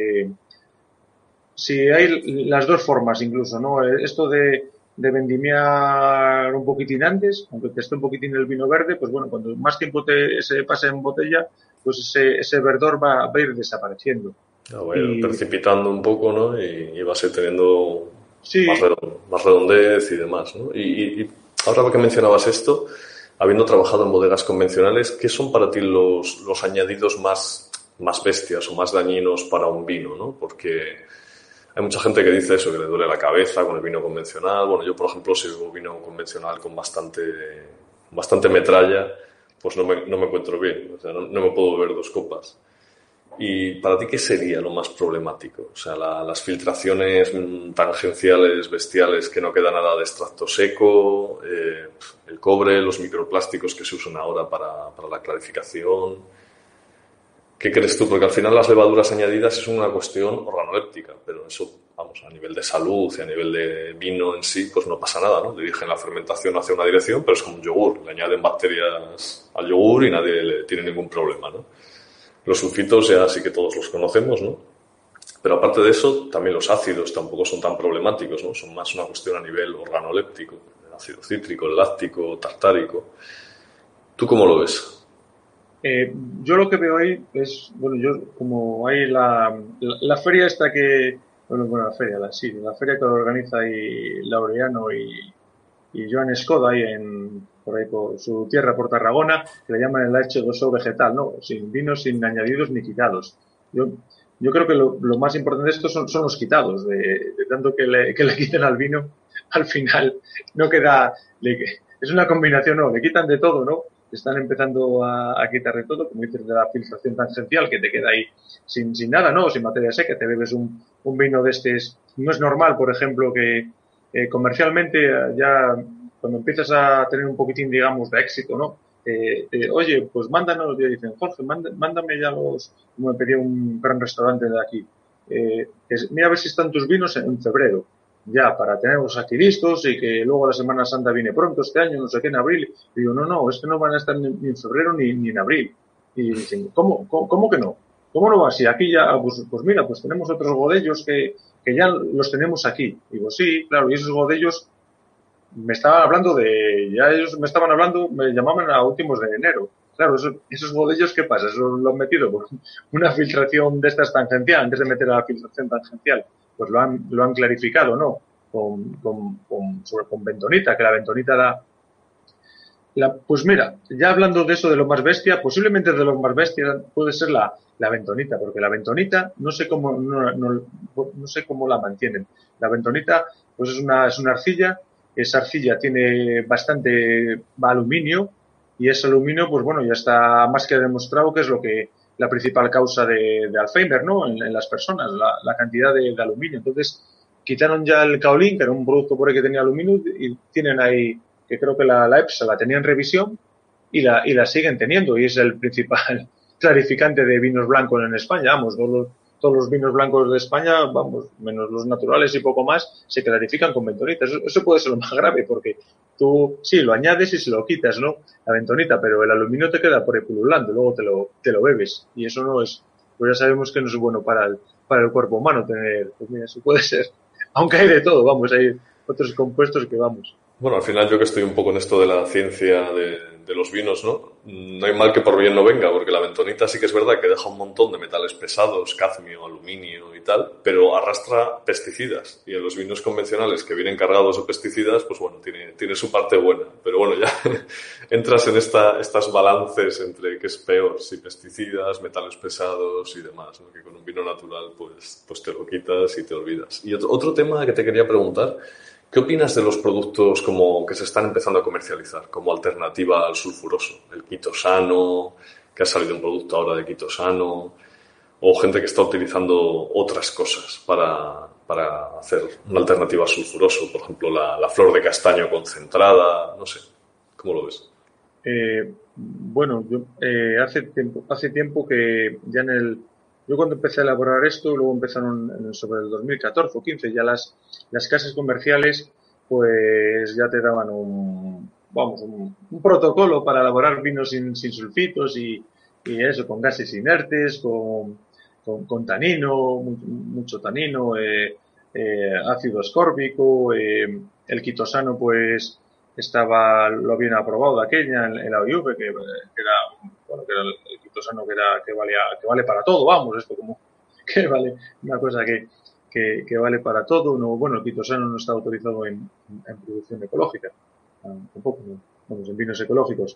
si hay las dos formas incluso, ¿no? Esto de vendimiar un poquitín antes, aunque te esté un poquitín el vino verde, pues bueno, cuando más tiempo se pase en botella, pues ese verdor va a ir desapareciendo. Va a ir precipitando un poco, ¿no? Y vas a ir teniendo Sí, más redondez y demás, ¿no? Y ahora que mencionabas esto, habiendo trabajado en bodegas convencionales, ¿qué son para ti los añadidos más bestias o más dañinos para un vino, ¿no? Porque hay mucha gente que dice eso, que le duele la cabeza con el vino convencional. Bueno, yo, por ejemplo, si bebo vino convencional con bastante metralla, pues no me encuentro bien. O sea, no me puedo beber 2 copas. ¿Y para ti qué sería lo más problemático? O sea, las filtraciones tangenciales, bestiales, que no queda nada de extracto seco, el cobre, los microplásticos que se usan ahora para la clarificación. ¿Qué crees tú? Porque al final las levaduras añadidas es una cuestión organoléptica, pero eso, vamos, a nivel de salud y a nivel de vino en sí, pues no pasa nada, ¿no? Dirigen la fermentación hacia una dirección, pero es como un yogur. Le añaden bacterias al yogur y nadie le tiene ningún problema, ¿no? Los sulfitos ya sí que todos los conocemos, ¿no? Pero aparte de eso, también los ácidos tampoco son tan problemáticos, ¿no? Son más una cuestión a nivel organoléptico. El ácido cítrico, el láctico, tartárico. ¿Tú cómo lo ves? yo lo que veo ahí es, bueno, yo como hay la feria esta bueno, la feria, sí, la feria que organiza ahí Laureano y Joan Escoda ahí por ahí por su tierra, por Tarragona, que le llaman el H2O vegetal, ¿no? Sin vinos, sin añadidos ni quitados. Yo, yo creo que lo más importante de esto son los quitados, de tanto que le quiten al vino, al final no queda, es una combinación, no, le quitan de todo, ¿no? Están empezando a quitar de todo, como dices, de la filtración tangencial, que te queda ahí sin nada, ¿no? Sin materia seca, te bebes un vino de este, no es normal, por ejemplo, que comercialmente ya cuando empiezas a tener un poquitín, digamos, de éxito, ¿no? Oye, pues mándanos, ya dicen, Jorge, mándame ya como me pedía un gran restaurante de aquí. Mira a ver si están tus vinos en febrero, ya, para tenerlos aquí listos y que luego la Semana Santa viene pronto este año, no sé qué, en abril. Y digo, no, es que no van a estar ni en febrero ni en abril. Y dicen, ¿cómo que no? ¿Cómo no va? Si aquí ya, pues mira, pues tenemos otros godellos que ya los tenemos aquí. Digo, sí, claro, y esos godellos me estaban hablando ya ellos me estaban hablando, me llamaban a últimos de enero. Claro, esos godellos, ¿qué pasa? Eso lo han metido por una filtración de estas tangencial, antes de meter a la filtración tangencial, pues lo han clarificado, ¿no? Con bentonita, que la bentonita pues mira, ya hablando de eso de lo más bestia, posiblemente de lo más bestia puede ser la bentonita, porque la bentonita no sé cómo no sé cómo la mantienen. La bentonita pues es una arcilla, esa arcilla tiene bastante aluminio y ese aluminio pues bueno ya está más que demostrado que es lo que la principal causa de Alzheimer, ¿no? En las personas, la cantidad de aluminio. Entonces quitaron ya el kaolín, que era un producto por ahí que tenía aluminio, y tienen ahí que creo que la EPSA la tenía en revisión y la siguen teniendo y es el principal clarificante de vinos blancos en España. Vamos, todos los vinos blancos de España, vamos, menos los naturales y poco más, se clarifican con bentonita. Eso puede ser lo más grave porque tú sí lo añades y se lo quitas, ¿no? La bentonita, pero el aluminio te queda por ahí pululando, luego te lo bebes y eso no es, pues ya sabemos que no es bueno para el cuerpo humano tener, pues mira, eso puede ser, aunque hay de todo, vamos, hay otros compuestos que vamos. Bueno, al final yo que estoy un poco en esto de la ciencia de los vinos, ¿no? No hay mal que por bien no venga, porque la bentonita sí que es verdad que deja un montón de metales pesados, cadmio, aluminio y tal, pero arrastra pesticidas. Y en los vinos convencionales que vienen cargados de pesticidas, pues bueno, tiene su parte buena. Pero bueno, ya entras en estas balances entre qué es peor, si pesticidas, metales pesados y demás, ¿no? Que con un vino natural pues te lo quitas y te olvidas. Y otro tema que te quería preguntar, ¿qué opinas de los productos como que se están empezando a comercializar como alternativa al sulfuroso? El quitosano, que ha salido un producto ahora de quitosano, o gente que está utilizando otras cosas para hacer una alternativa al sulfuroso, por ejemplo, la flor de castaño concentrada, no sé, ¿cómo lo ves? Bueno, yo hace tiempo que ya yo cuando empecé a elaborar esto, luego empezaron sobre el 2014 o 15, ya las casas comerciales pues ya te daban un protocolo para elaborar vinos sin sulfitos y eso, con gases inertes, con tanino, mucho tanino, ácido ascórbico, el quitosano pues lo habían aprobado de aquella en la OIV, que era bueno, que era el quitosano que vale para todo, vamos, esto como que vale una cosa que vale para todo. No, bueno, el quitosano no está autorizado en producción ecológica, tampoco, no, vamos, en vinos ecológicos.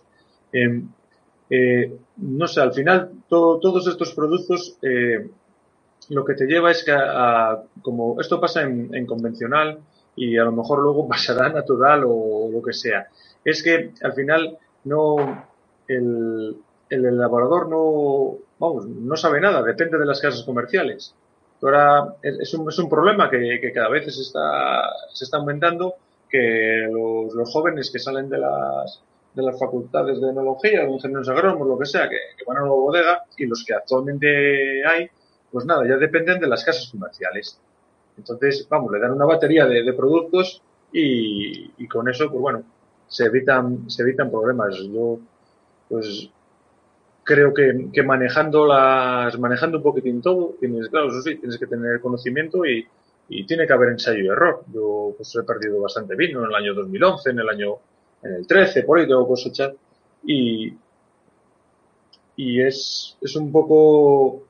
No sé, al final todos estos productos lo que te lleva es que como esto pasa en convencional y a lo mejor luego pasará natural o lo que sea, es que al final no el elaborador no sabe nada, depende de las casas comerciales. Ahora es un problema que cada vez se está aumentando, que los jóvenes que salen de las facultades de enología, de ingenieros agrónomos, lo que sea, que van a la bodega, y los que actualmente hay, pues nada, ya dependen de las casas comerciales. Entonces, vamos, le dan una batería de productos y con eso, pues bueno, se evitan problemas. Yo, pues, creo que manejando un poquitín todo, claro, eso sí, tienes que tener conocimiento y tiene que haber ensayo y error. Yo, pues, he perdido bastante vino en el año 2011, en el 13, por ahí tengo cosechar y, y es un poco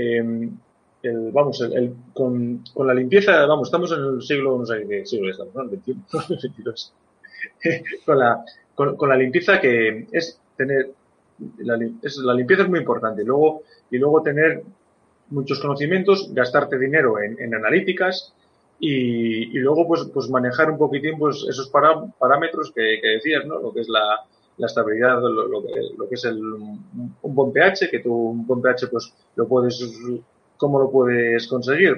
con la limpieza, vamos, estamos en el siglo, no sé qué siglo estamos, ¿no? El 21, el 22. Con la limpieza que es tener la limpieza es muy importante y luego tener muchos conocimientos, gastarte dinero en analíticas y luego pues manejar un poquitín pues esos parámetros que decías, ¿no? Lo que es la estabilidad, lo que es un buen pH, que tú un buen pH pues ¿cómo lo puedes conseguir?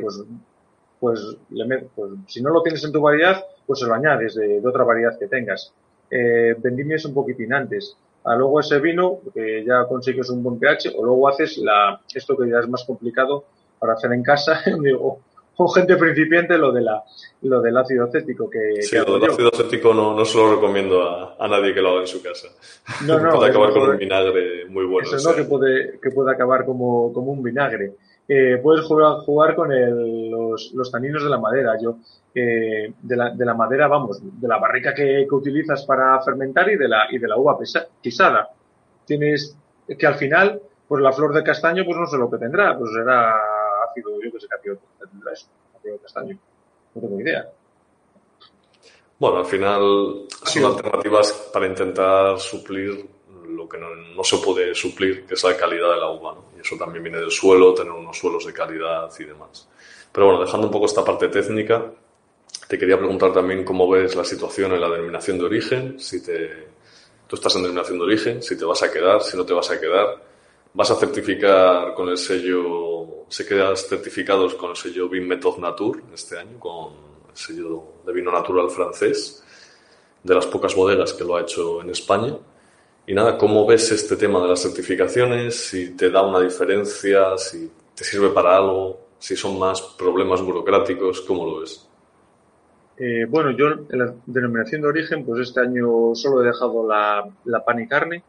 Pues si no lo tienes en tu variedad, pues se lo añades de otra variedad que tengas. Vendimias un poquitín antes. Luego ese vino, que ya consigues un buen pH, o luego haces esto que ya es más complicado para hacer en casa, o gente principiante, lo del ácido acético Sí, que lo hago del yo. ácido acético no se lo recomiendo a nadie que lo haga en su casa. No, Puede es acabar con un mejor vinagre muy bueno eso, ¿no? ese año. Que puede acabar como un vinagre. Puedes jugar con los taninos de la madera. De la madera, vamos, de la barrica que utilizas para fermentar y de la uva pisada. Tienes que al final, pues la flor de castaño, pues no sé lo que tendrá, pues será ácido, yo que sé qué ácido tendrá eso, ácido de castaño. No tengo idea. Bueno, al final son Ácido, alternativas para intentar suplir lo que no se puede suplir, que es la calidad de la uva, ¿no? Y eso también viene del suelo, tener unos suelos de calidad y demás. Pero bueno, dejando un poco esta parte técnica, te quería preguntar también cómo ves la situación en la denominación de origen, tú estás en denominación de origen, si te vas a quedar, si no te vas a quedar, vas a certificar con el sello, se quedan certificados con el sello Vin Méthode Nature este año, con el sello de vino natural francés, de las pocas bodegas que lo ha hecho en España. Y nada, ¿cómo ves este tema de las certificaciones? Si te da una diferencia, si te sirve para algo, si son más problemas burocráticos, ¿cómo lo ves? Bueno, yo en la denominación de origen, pues este año solo he dejado la pan y carne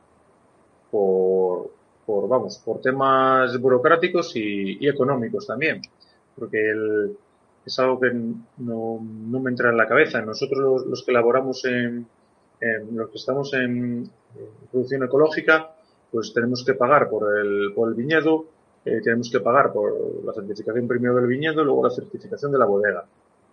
por temas burocráticos y económicos también, porque es algo que no me entra en la cabeza. Nosotros los que elaboramos los que estamos en producción ecológica, pues tenemos que pagar por el viñedo, tenemos que pagar por la certificación primero del viñedo y luego la certificación de la bodega.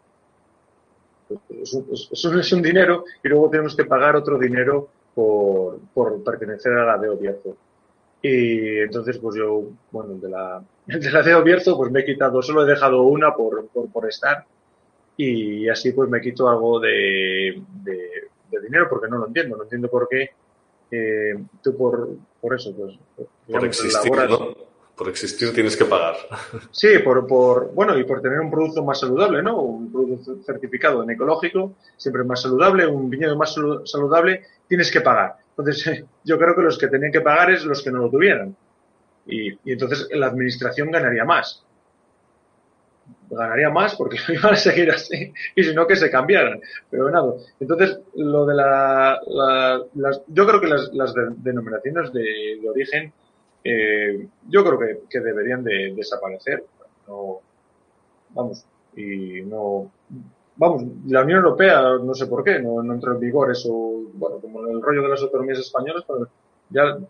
Es un dinero y luego tenemos que pagar otro dinero por pertenecer a la DEO Bierzo. Y entonces, pues yo, bueno, de la DEO Bierzo, pues me he quitado, solo he dejado una por estar y así pues me quito algo de dinero porque no entiendo por qué tú por eso, pues, Por digamos, existir, elaboras. ¿no? Por existir tienes que pagar. Sí, bueno, y por tener un producto más saludable, ¿no? Un producto certificado en ecológico, siempre más saludable, un viñedo más saludable, tienes que pagar. Entonces, yo creo que los que tenían que pagar es los que no lo tuvieran. Y entonces la administración ganaría más. Ganaría más porque lo iban a seguir así. Y si no, que se cambiaran. Pero nada. Entonces, lo de yo creo que las denominaciones de origen, yo creo que deberían de desaparecer. No, vamos, y no, vamos, la Unión Europea, no sé por qué, no entró en vigor eso, bueno, como en el rollo de las autonomías españolas, pero ya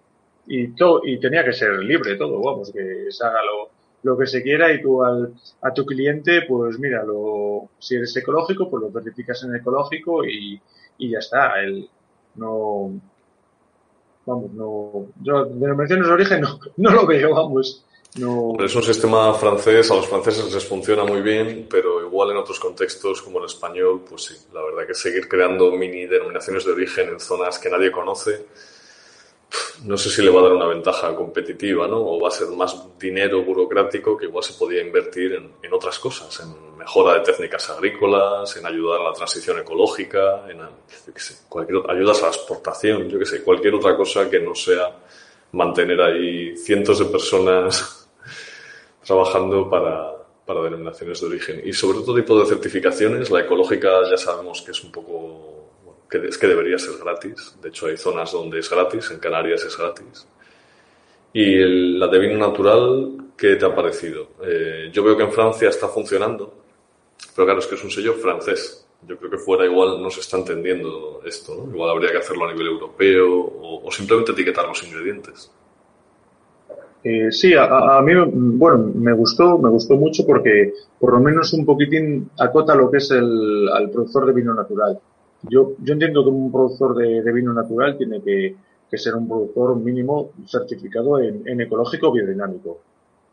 y tenía que ser libre todo, vamos, que se haga lo que se quiera y tú a tu cliente, pues mira, si eres ecológico, pues lo certificas en ecológico y ya está. No, vamos, no, yo denominaciones de origen no lo veo, vamos. No. Hombre, es un sistema francés, a los franceses les funciona muy bien, pero igual en otros contextos como el español, pues sí, la verdad que seguir creando mini denominaciones de origen en zonas que nadie conoce, no sé si le va a dar una ventaja competitiva, ¿no? O va a ser más dinero burocrático que igual se podía invertir en otras cosas, en mejora de técnicas agrícolas, en ayudar a la transición ecológica, yo qué sé, ayudas a la exportación, yo qué sé, cualquier otra cosa que no sea mantener ahí cientos de personas trabajando para denominaciones de origen. Y sobre otro tipo de certificaciones, la ecológica ya sabemos que es un poco, es que debería ser gratis. De hecho, hay zonas donde es gratis, en Canarias es gratis. Y la de vino natural, ¿qué te ha parecido? Yo veo que en Francia está funcionando, pero claro, es que es un sello francés. Yo creo que fuera igual no se está entendiendo esto, ¿no? Igual habría que hacerlo a nivel europeo o simplemente etiquetar los ingredientes. Sí, a mí, bueno, me gustó mucho porque por lo menos un poquitín acota lo que es al productor de vino natural. Yo entiendo que un productor de vino natural tiene que ser un productor mínimo certificado en ecológico o biodinámico.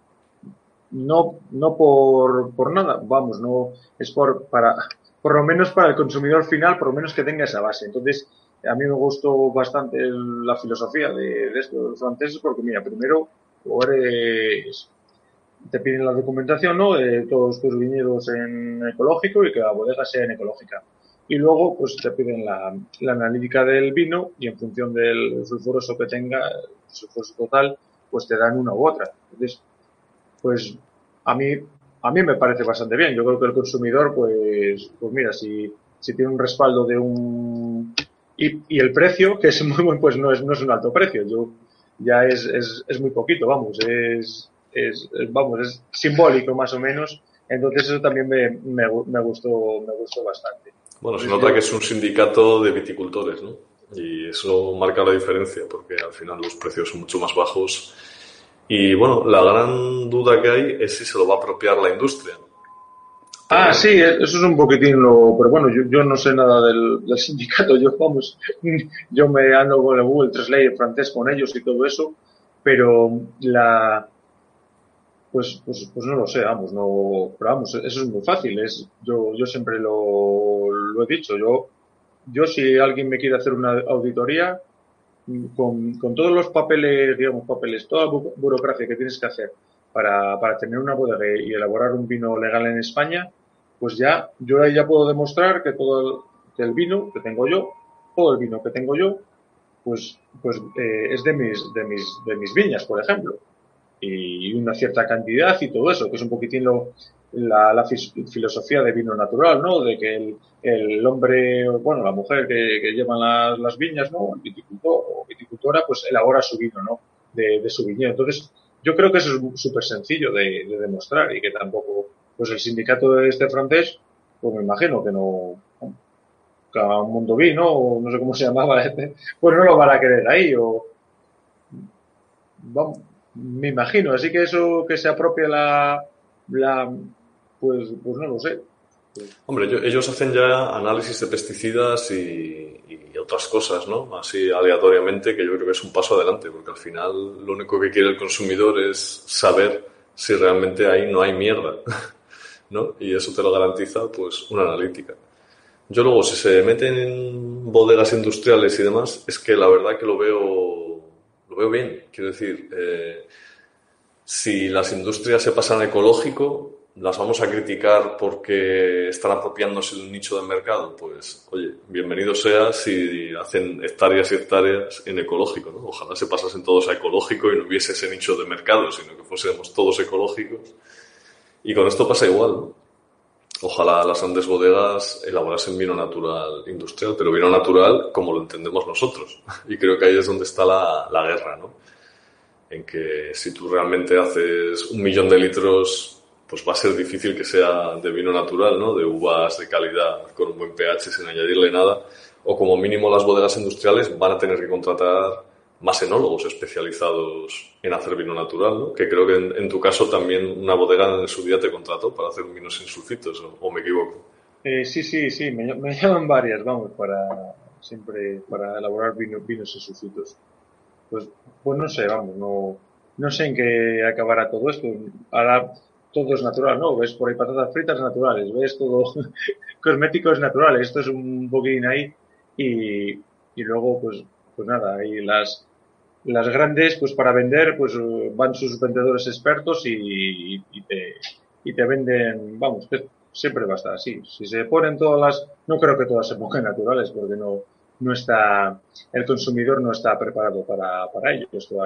No por nada, vamos, no es por lo menos para el consumidor final, por lo menos que tenga esa base. Entonces, a mí me gustó bastante la filosofía de estos franceses porque, mira, primero, te piden la documentación, ¿no? De todos tus viñedos en ecológico y que la bodega sea en ecológica. Y luego, pues te piden la analítica del vino y en función del sulfuroso que tenga, el sulfuroso total, pues te dan una u otra. Entonces, pues a mí, a mí me parece bastante bien. Yo creo que el consumidor, pues mira, si tiene un respaldo de y el precio, que es muy buen, pues no es un alto precio. Ya es muy poquito, vamos, vamos, es simbólico más o menos. Entonces eso también me gustó bastante. Bueno, se nota que es un sindicato de viticultores, ¿no? Y eso marca la diferencia, porque al final los precios son mucho más bajos. Y bueno, la gran duda que hay es si se lo va a apropiar la industria. Ah, sí, eso es un poquitín pero bueno, yo no sé nada del sindicato, yo me ando con el Google Translate francés con ellos y todo eso, pero pues no lo sé, vamos, no, pero vamos, eso es muy fácil, yo siempre lo he dicho, yo si alguien me quiere hacer una auditoría, con todos los papeles, digamos, toda la burocracia que tienes que hacer para tener una bodega y elaborar un vino legal en España, pues yo ahí ya puedo demostrar que el vino que tengo yo, todo el vino que tengo yo, pues es de mis viñas, por ejemplo, y una cierta cantidad y todo eso, que es un poquitín la filosofía de vino natural, ¿no? De que el hombre, bueno, la mujer que llevan las viñas, ¿no? El viticultor o viticultora, pues elabora su vino, ¿no? De su viñedo. Entonces, yo creo que eso es súper sencillo de demostrar y que tampoco, pues el sindicato de este francés, pues me imagino que no, cada mundo vino, o no sé cómo se llamaba, pues no lo van a querer ahí, o vamos, me imagino, así que eso que se apropia la pues no lo sé. Hombre, ellos hacen ya análisis de pesticidas y otras cosas, ¿no? Así aleatoriamente, que yo creo que es un paso adelante, porque al final lo único que quiere el consumidor es saber si realmente ahí no hay mierda, ¿no? Y eso te lo garantiza, pues, una analítica. Yo luego, si se meten en bodegas industriales y demás, es que la verdad que lo veo bien. Quiero decir, si las industrias se pasan a ecológico, las vamos a criticar porque están apropiándose de un nicho de mercado. Pues, oye, bienvenido sea si hacen hectáreas y hectáreas en ecológico, ¿no? Ojalá se pasasen todos a ecológico y no hubiese ese nicho de mercado, sino que fuésemos todos ecológicos. Y con esto pasa igual, ¿no? Ojalá las grandes bodegas elaborasen vino natural industrial, pero vino natural como lo entendemos nosotros. Y creo que ahí es donde está la guerra, ¿no? En que si tú realmente haces 1 millón de litros, pues va a ser difícil que sea de vino natural, ¿no? De uvas de calidad, con un buen pH, sin añadirle nada. O como mínimo las bodegas industriales van a tener que contratar más enólogos especializados en hacer vino natural, ¿no? Que creo que en tu caso también una bodega en su día te contrató para hacer un vino sin sulfitos, o me equivoco. Sí, me llaman varias, vamos, siempre para elaborar vinos y sucitos. Pues, pues no sé, vamos, no sé en qué acabará todo esto. Ahora todo es natural, ¿no? Ves por ahí patatas fritas naturales, ves todo cosméticos naturales, esto es un poquitín ahí y luego pues nada, ahí las grandes, pues para vender, pues van sus vendedores expertos y te venden, vamos, que siempre va a estar así. Si se ponen todas no creo que todas se pongan naturales, porque no está, el consumidor no está preparado para ello. Esto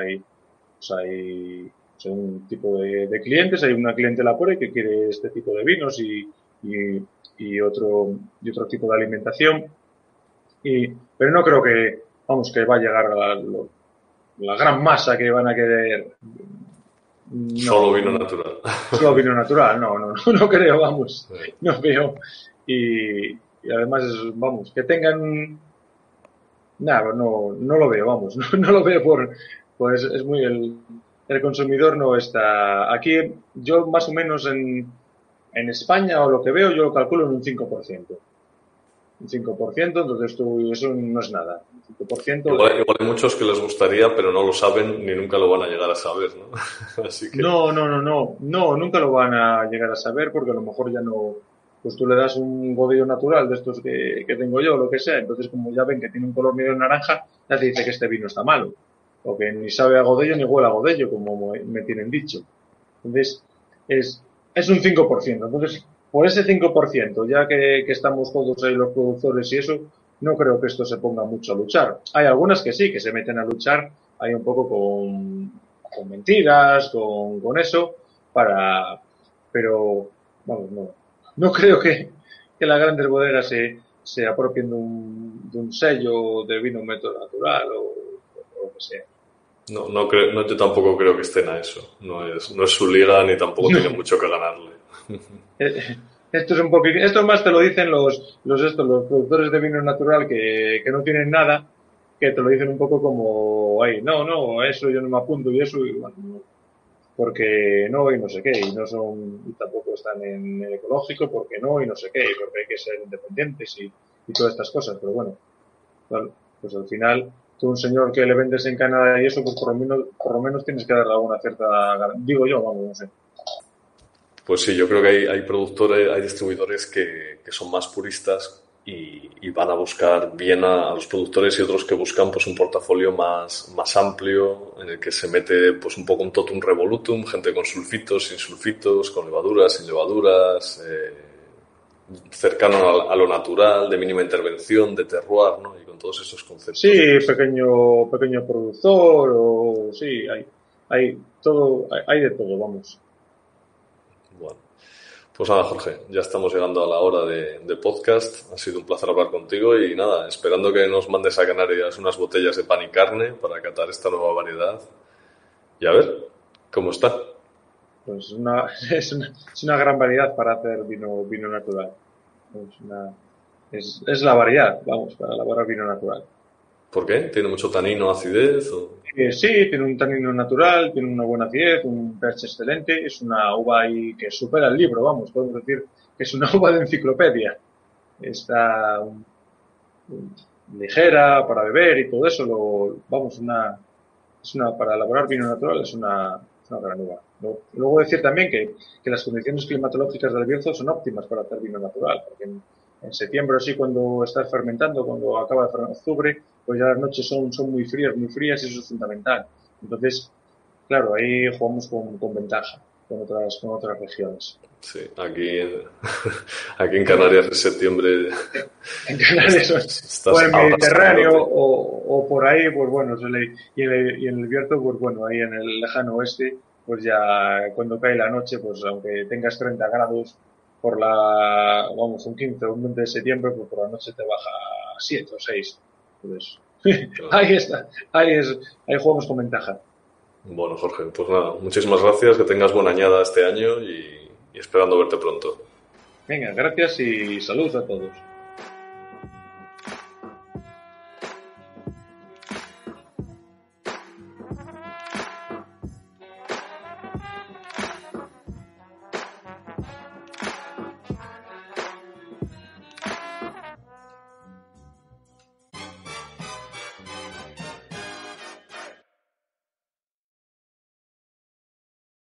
hay un tipo de clientes, hay una clientela por ahí que quiere este tipo de vinos y, y otro tipo de alimentación. Pero no creo que, vamos, que va a llegar la gran masa que van a querer. Solo vino natural. Solo vino natural, no creo, vamos, no veo. Y además, vamos, que tengan. Nada, no lo veo, vamos, no lo veo pues es muy el consumidor no está. Aquí yo más o menos en España o lo que veo yo lo calculo en un 5%. Un 5%, entonces eso no es nada. Un 5% igual hay muchos que les gustaría, pero no lo saben ni nunca lo van a llegar a saber, ¿no? Así que... No, nunca lo van a llegar a saber porque a lo mejor ya no, pues tú le das un godello natural de estos que tengo yo, lo que sea, entonces como ya ven que tiene un color medio naranja, ya te dice que este vino está malo, o que ni sabe a godello ni huele a godello, como me tienen dicho. Entonces, es un 5%. Entonces, por ese 5%, ya que estamos todos ahí los productores y eso, no creo que esto se ponga mucho a luchar. Hay algunas que sí, que se meten a luchar ahí un poco con mentiras, con eso, pero, vamos, no creo que las grandes bodegas se apropien de un sello de vino método natural o lo que sea. No creo, yo tampoco creo que estén a eso. No es su liga ni tampoco tiene mucho que ganarle. Esto es un poquito, esto más te lo dicen los productores de vino natural que no tienen nada, que te lo dicen un poco como, ay, no, eso yo no me apunto y eso, y bueno, porque no y no sé qué, y no son, y tampoco están en el ecológico, porque no y no sé qué, y porque hay que ser independientes y todas estas cosas, pero bueno, pues al final, tú un señor que le vendes en Canadá y eso, pues por lo menos tienes que darle alguna cierta, digo yo, vamos, no sé. Pues sí, yo creo que hay productores, hay distribuidores que son más puristas y van a buscar bien a los productores y otros que buscan pues un portafolio más amplio en el que se mete pues un poco un totum revolutum, gente con sulfitos, sin sulfitos, con levaduras, sin levaduras, cercano a lo natural, de mínima intervención, de terroir, ¿no? Y con todos esos conceptos. Sí, pequeño productor, o sí, hay todo, hay de todo, vamos. Bueno, pues nada, Jorge, ya estamos llegando a la hora de podcast. Ha sido un placer hablar contigo y nada, esperando que nos mandes a Canarias unas botellas de pan y carne para catar esta nueva variedad y a ver cómo está. Pues es una gran variedad para hacer vino natural. Es la variedad, vamos, para elaborar vino natural. ¿Por qué? ¿Tiene mucho tanino, acidez? Sí, tiene un tanino natural, tiene una buena acidez, un pH excelente, es una uva ahí que supera el libro, vamos, podemos decir que es una uva de enciclopedia. Está ligera para beber y todo eso, para elaborar vino natural es una gran uva. Luego decir también que las condiciones climatológicas del Bierzo son óptimas para hacer vino natural, porque en septiembre así cuando estás fermentando, cuando acaba de fermentar octubre, pues ya las noches son muy frías y eso es fundamental. Entonces, claro, ahí jugamos con ventaja con otras regiones. Sí, aquí en Canarias en septiembre. En Canarias o en el Mediterráneo o por ahí, pues bueno, y en el Bierzo, pues bueno, ahí en el lejano oeste, pues ya cuando cae la noche, pues aunque tengas 30 grados, vamos, un 15 o un 20 de septiembre, pues por la noche te baja a 7 o 6. Entonces, ahí está, ahí jugamos con ventaja. Bueno, Jorge, pues nada, muchísimas gracias, que tengas buena añada este año y esperando verte pronto. Venga, gracias y saludos a todos.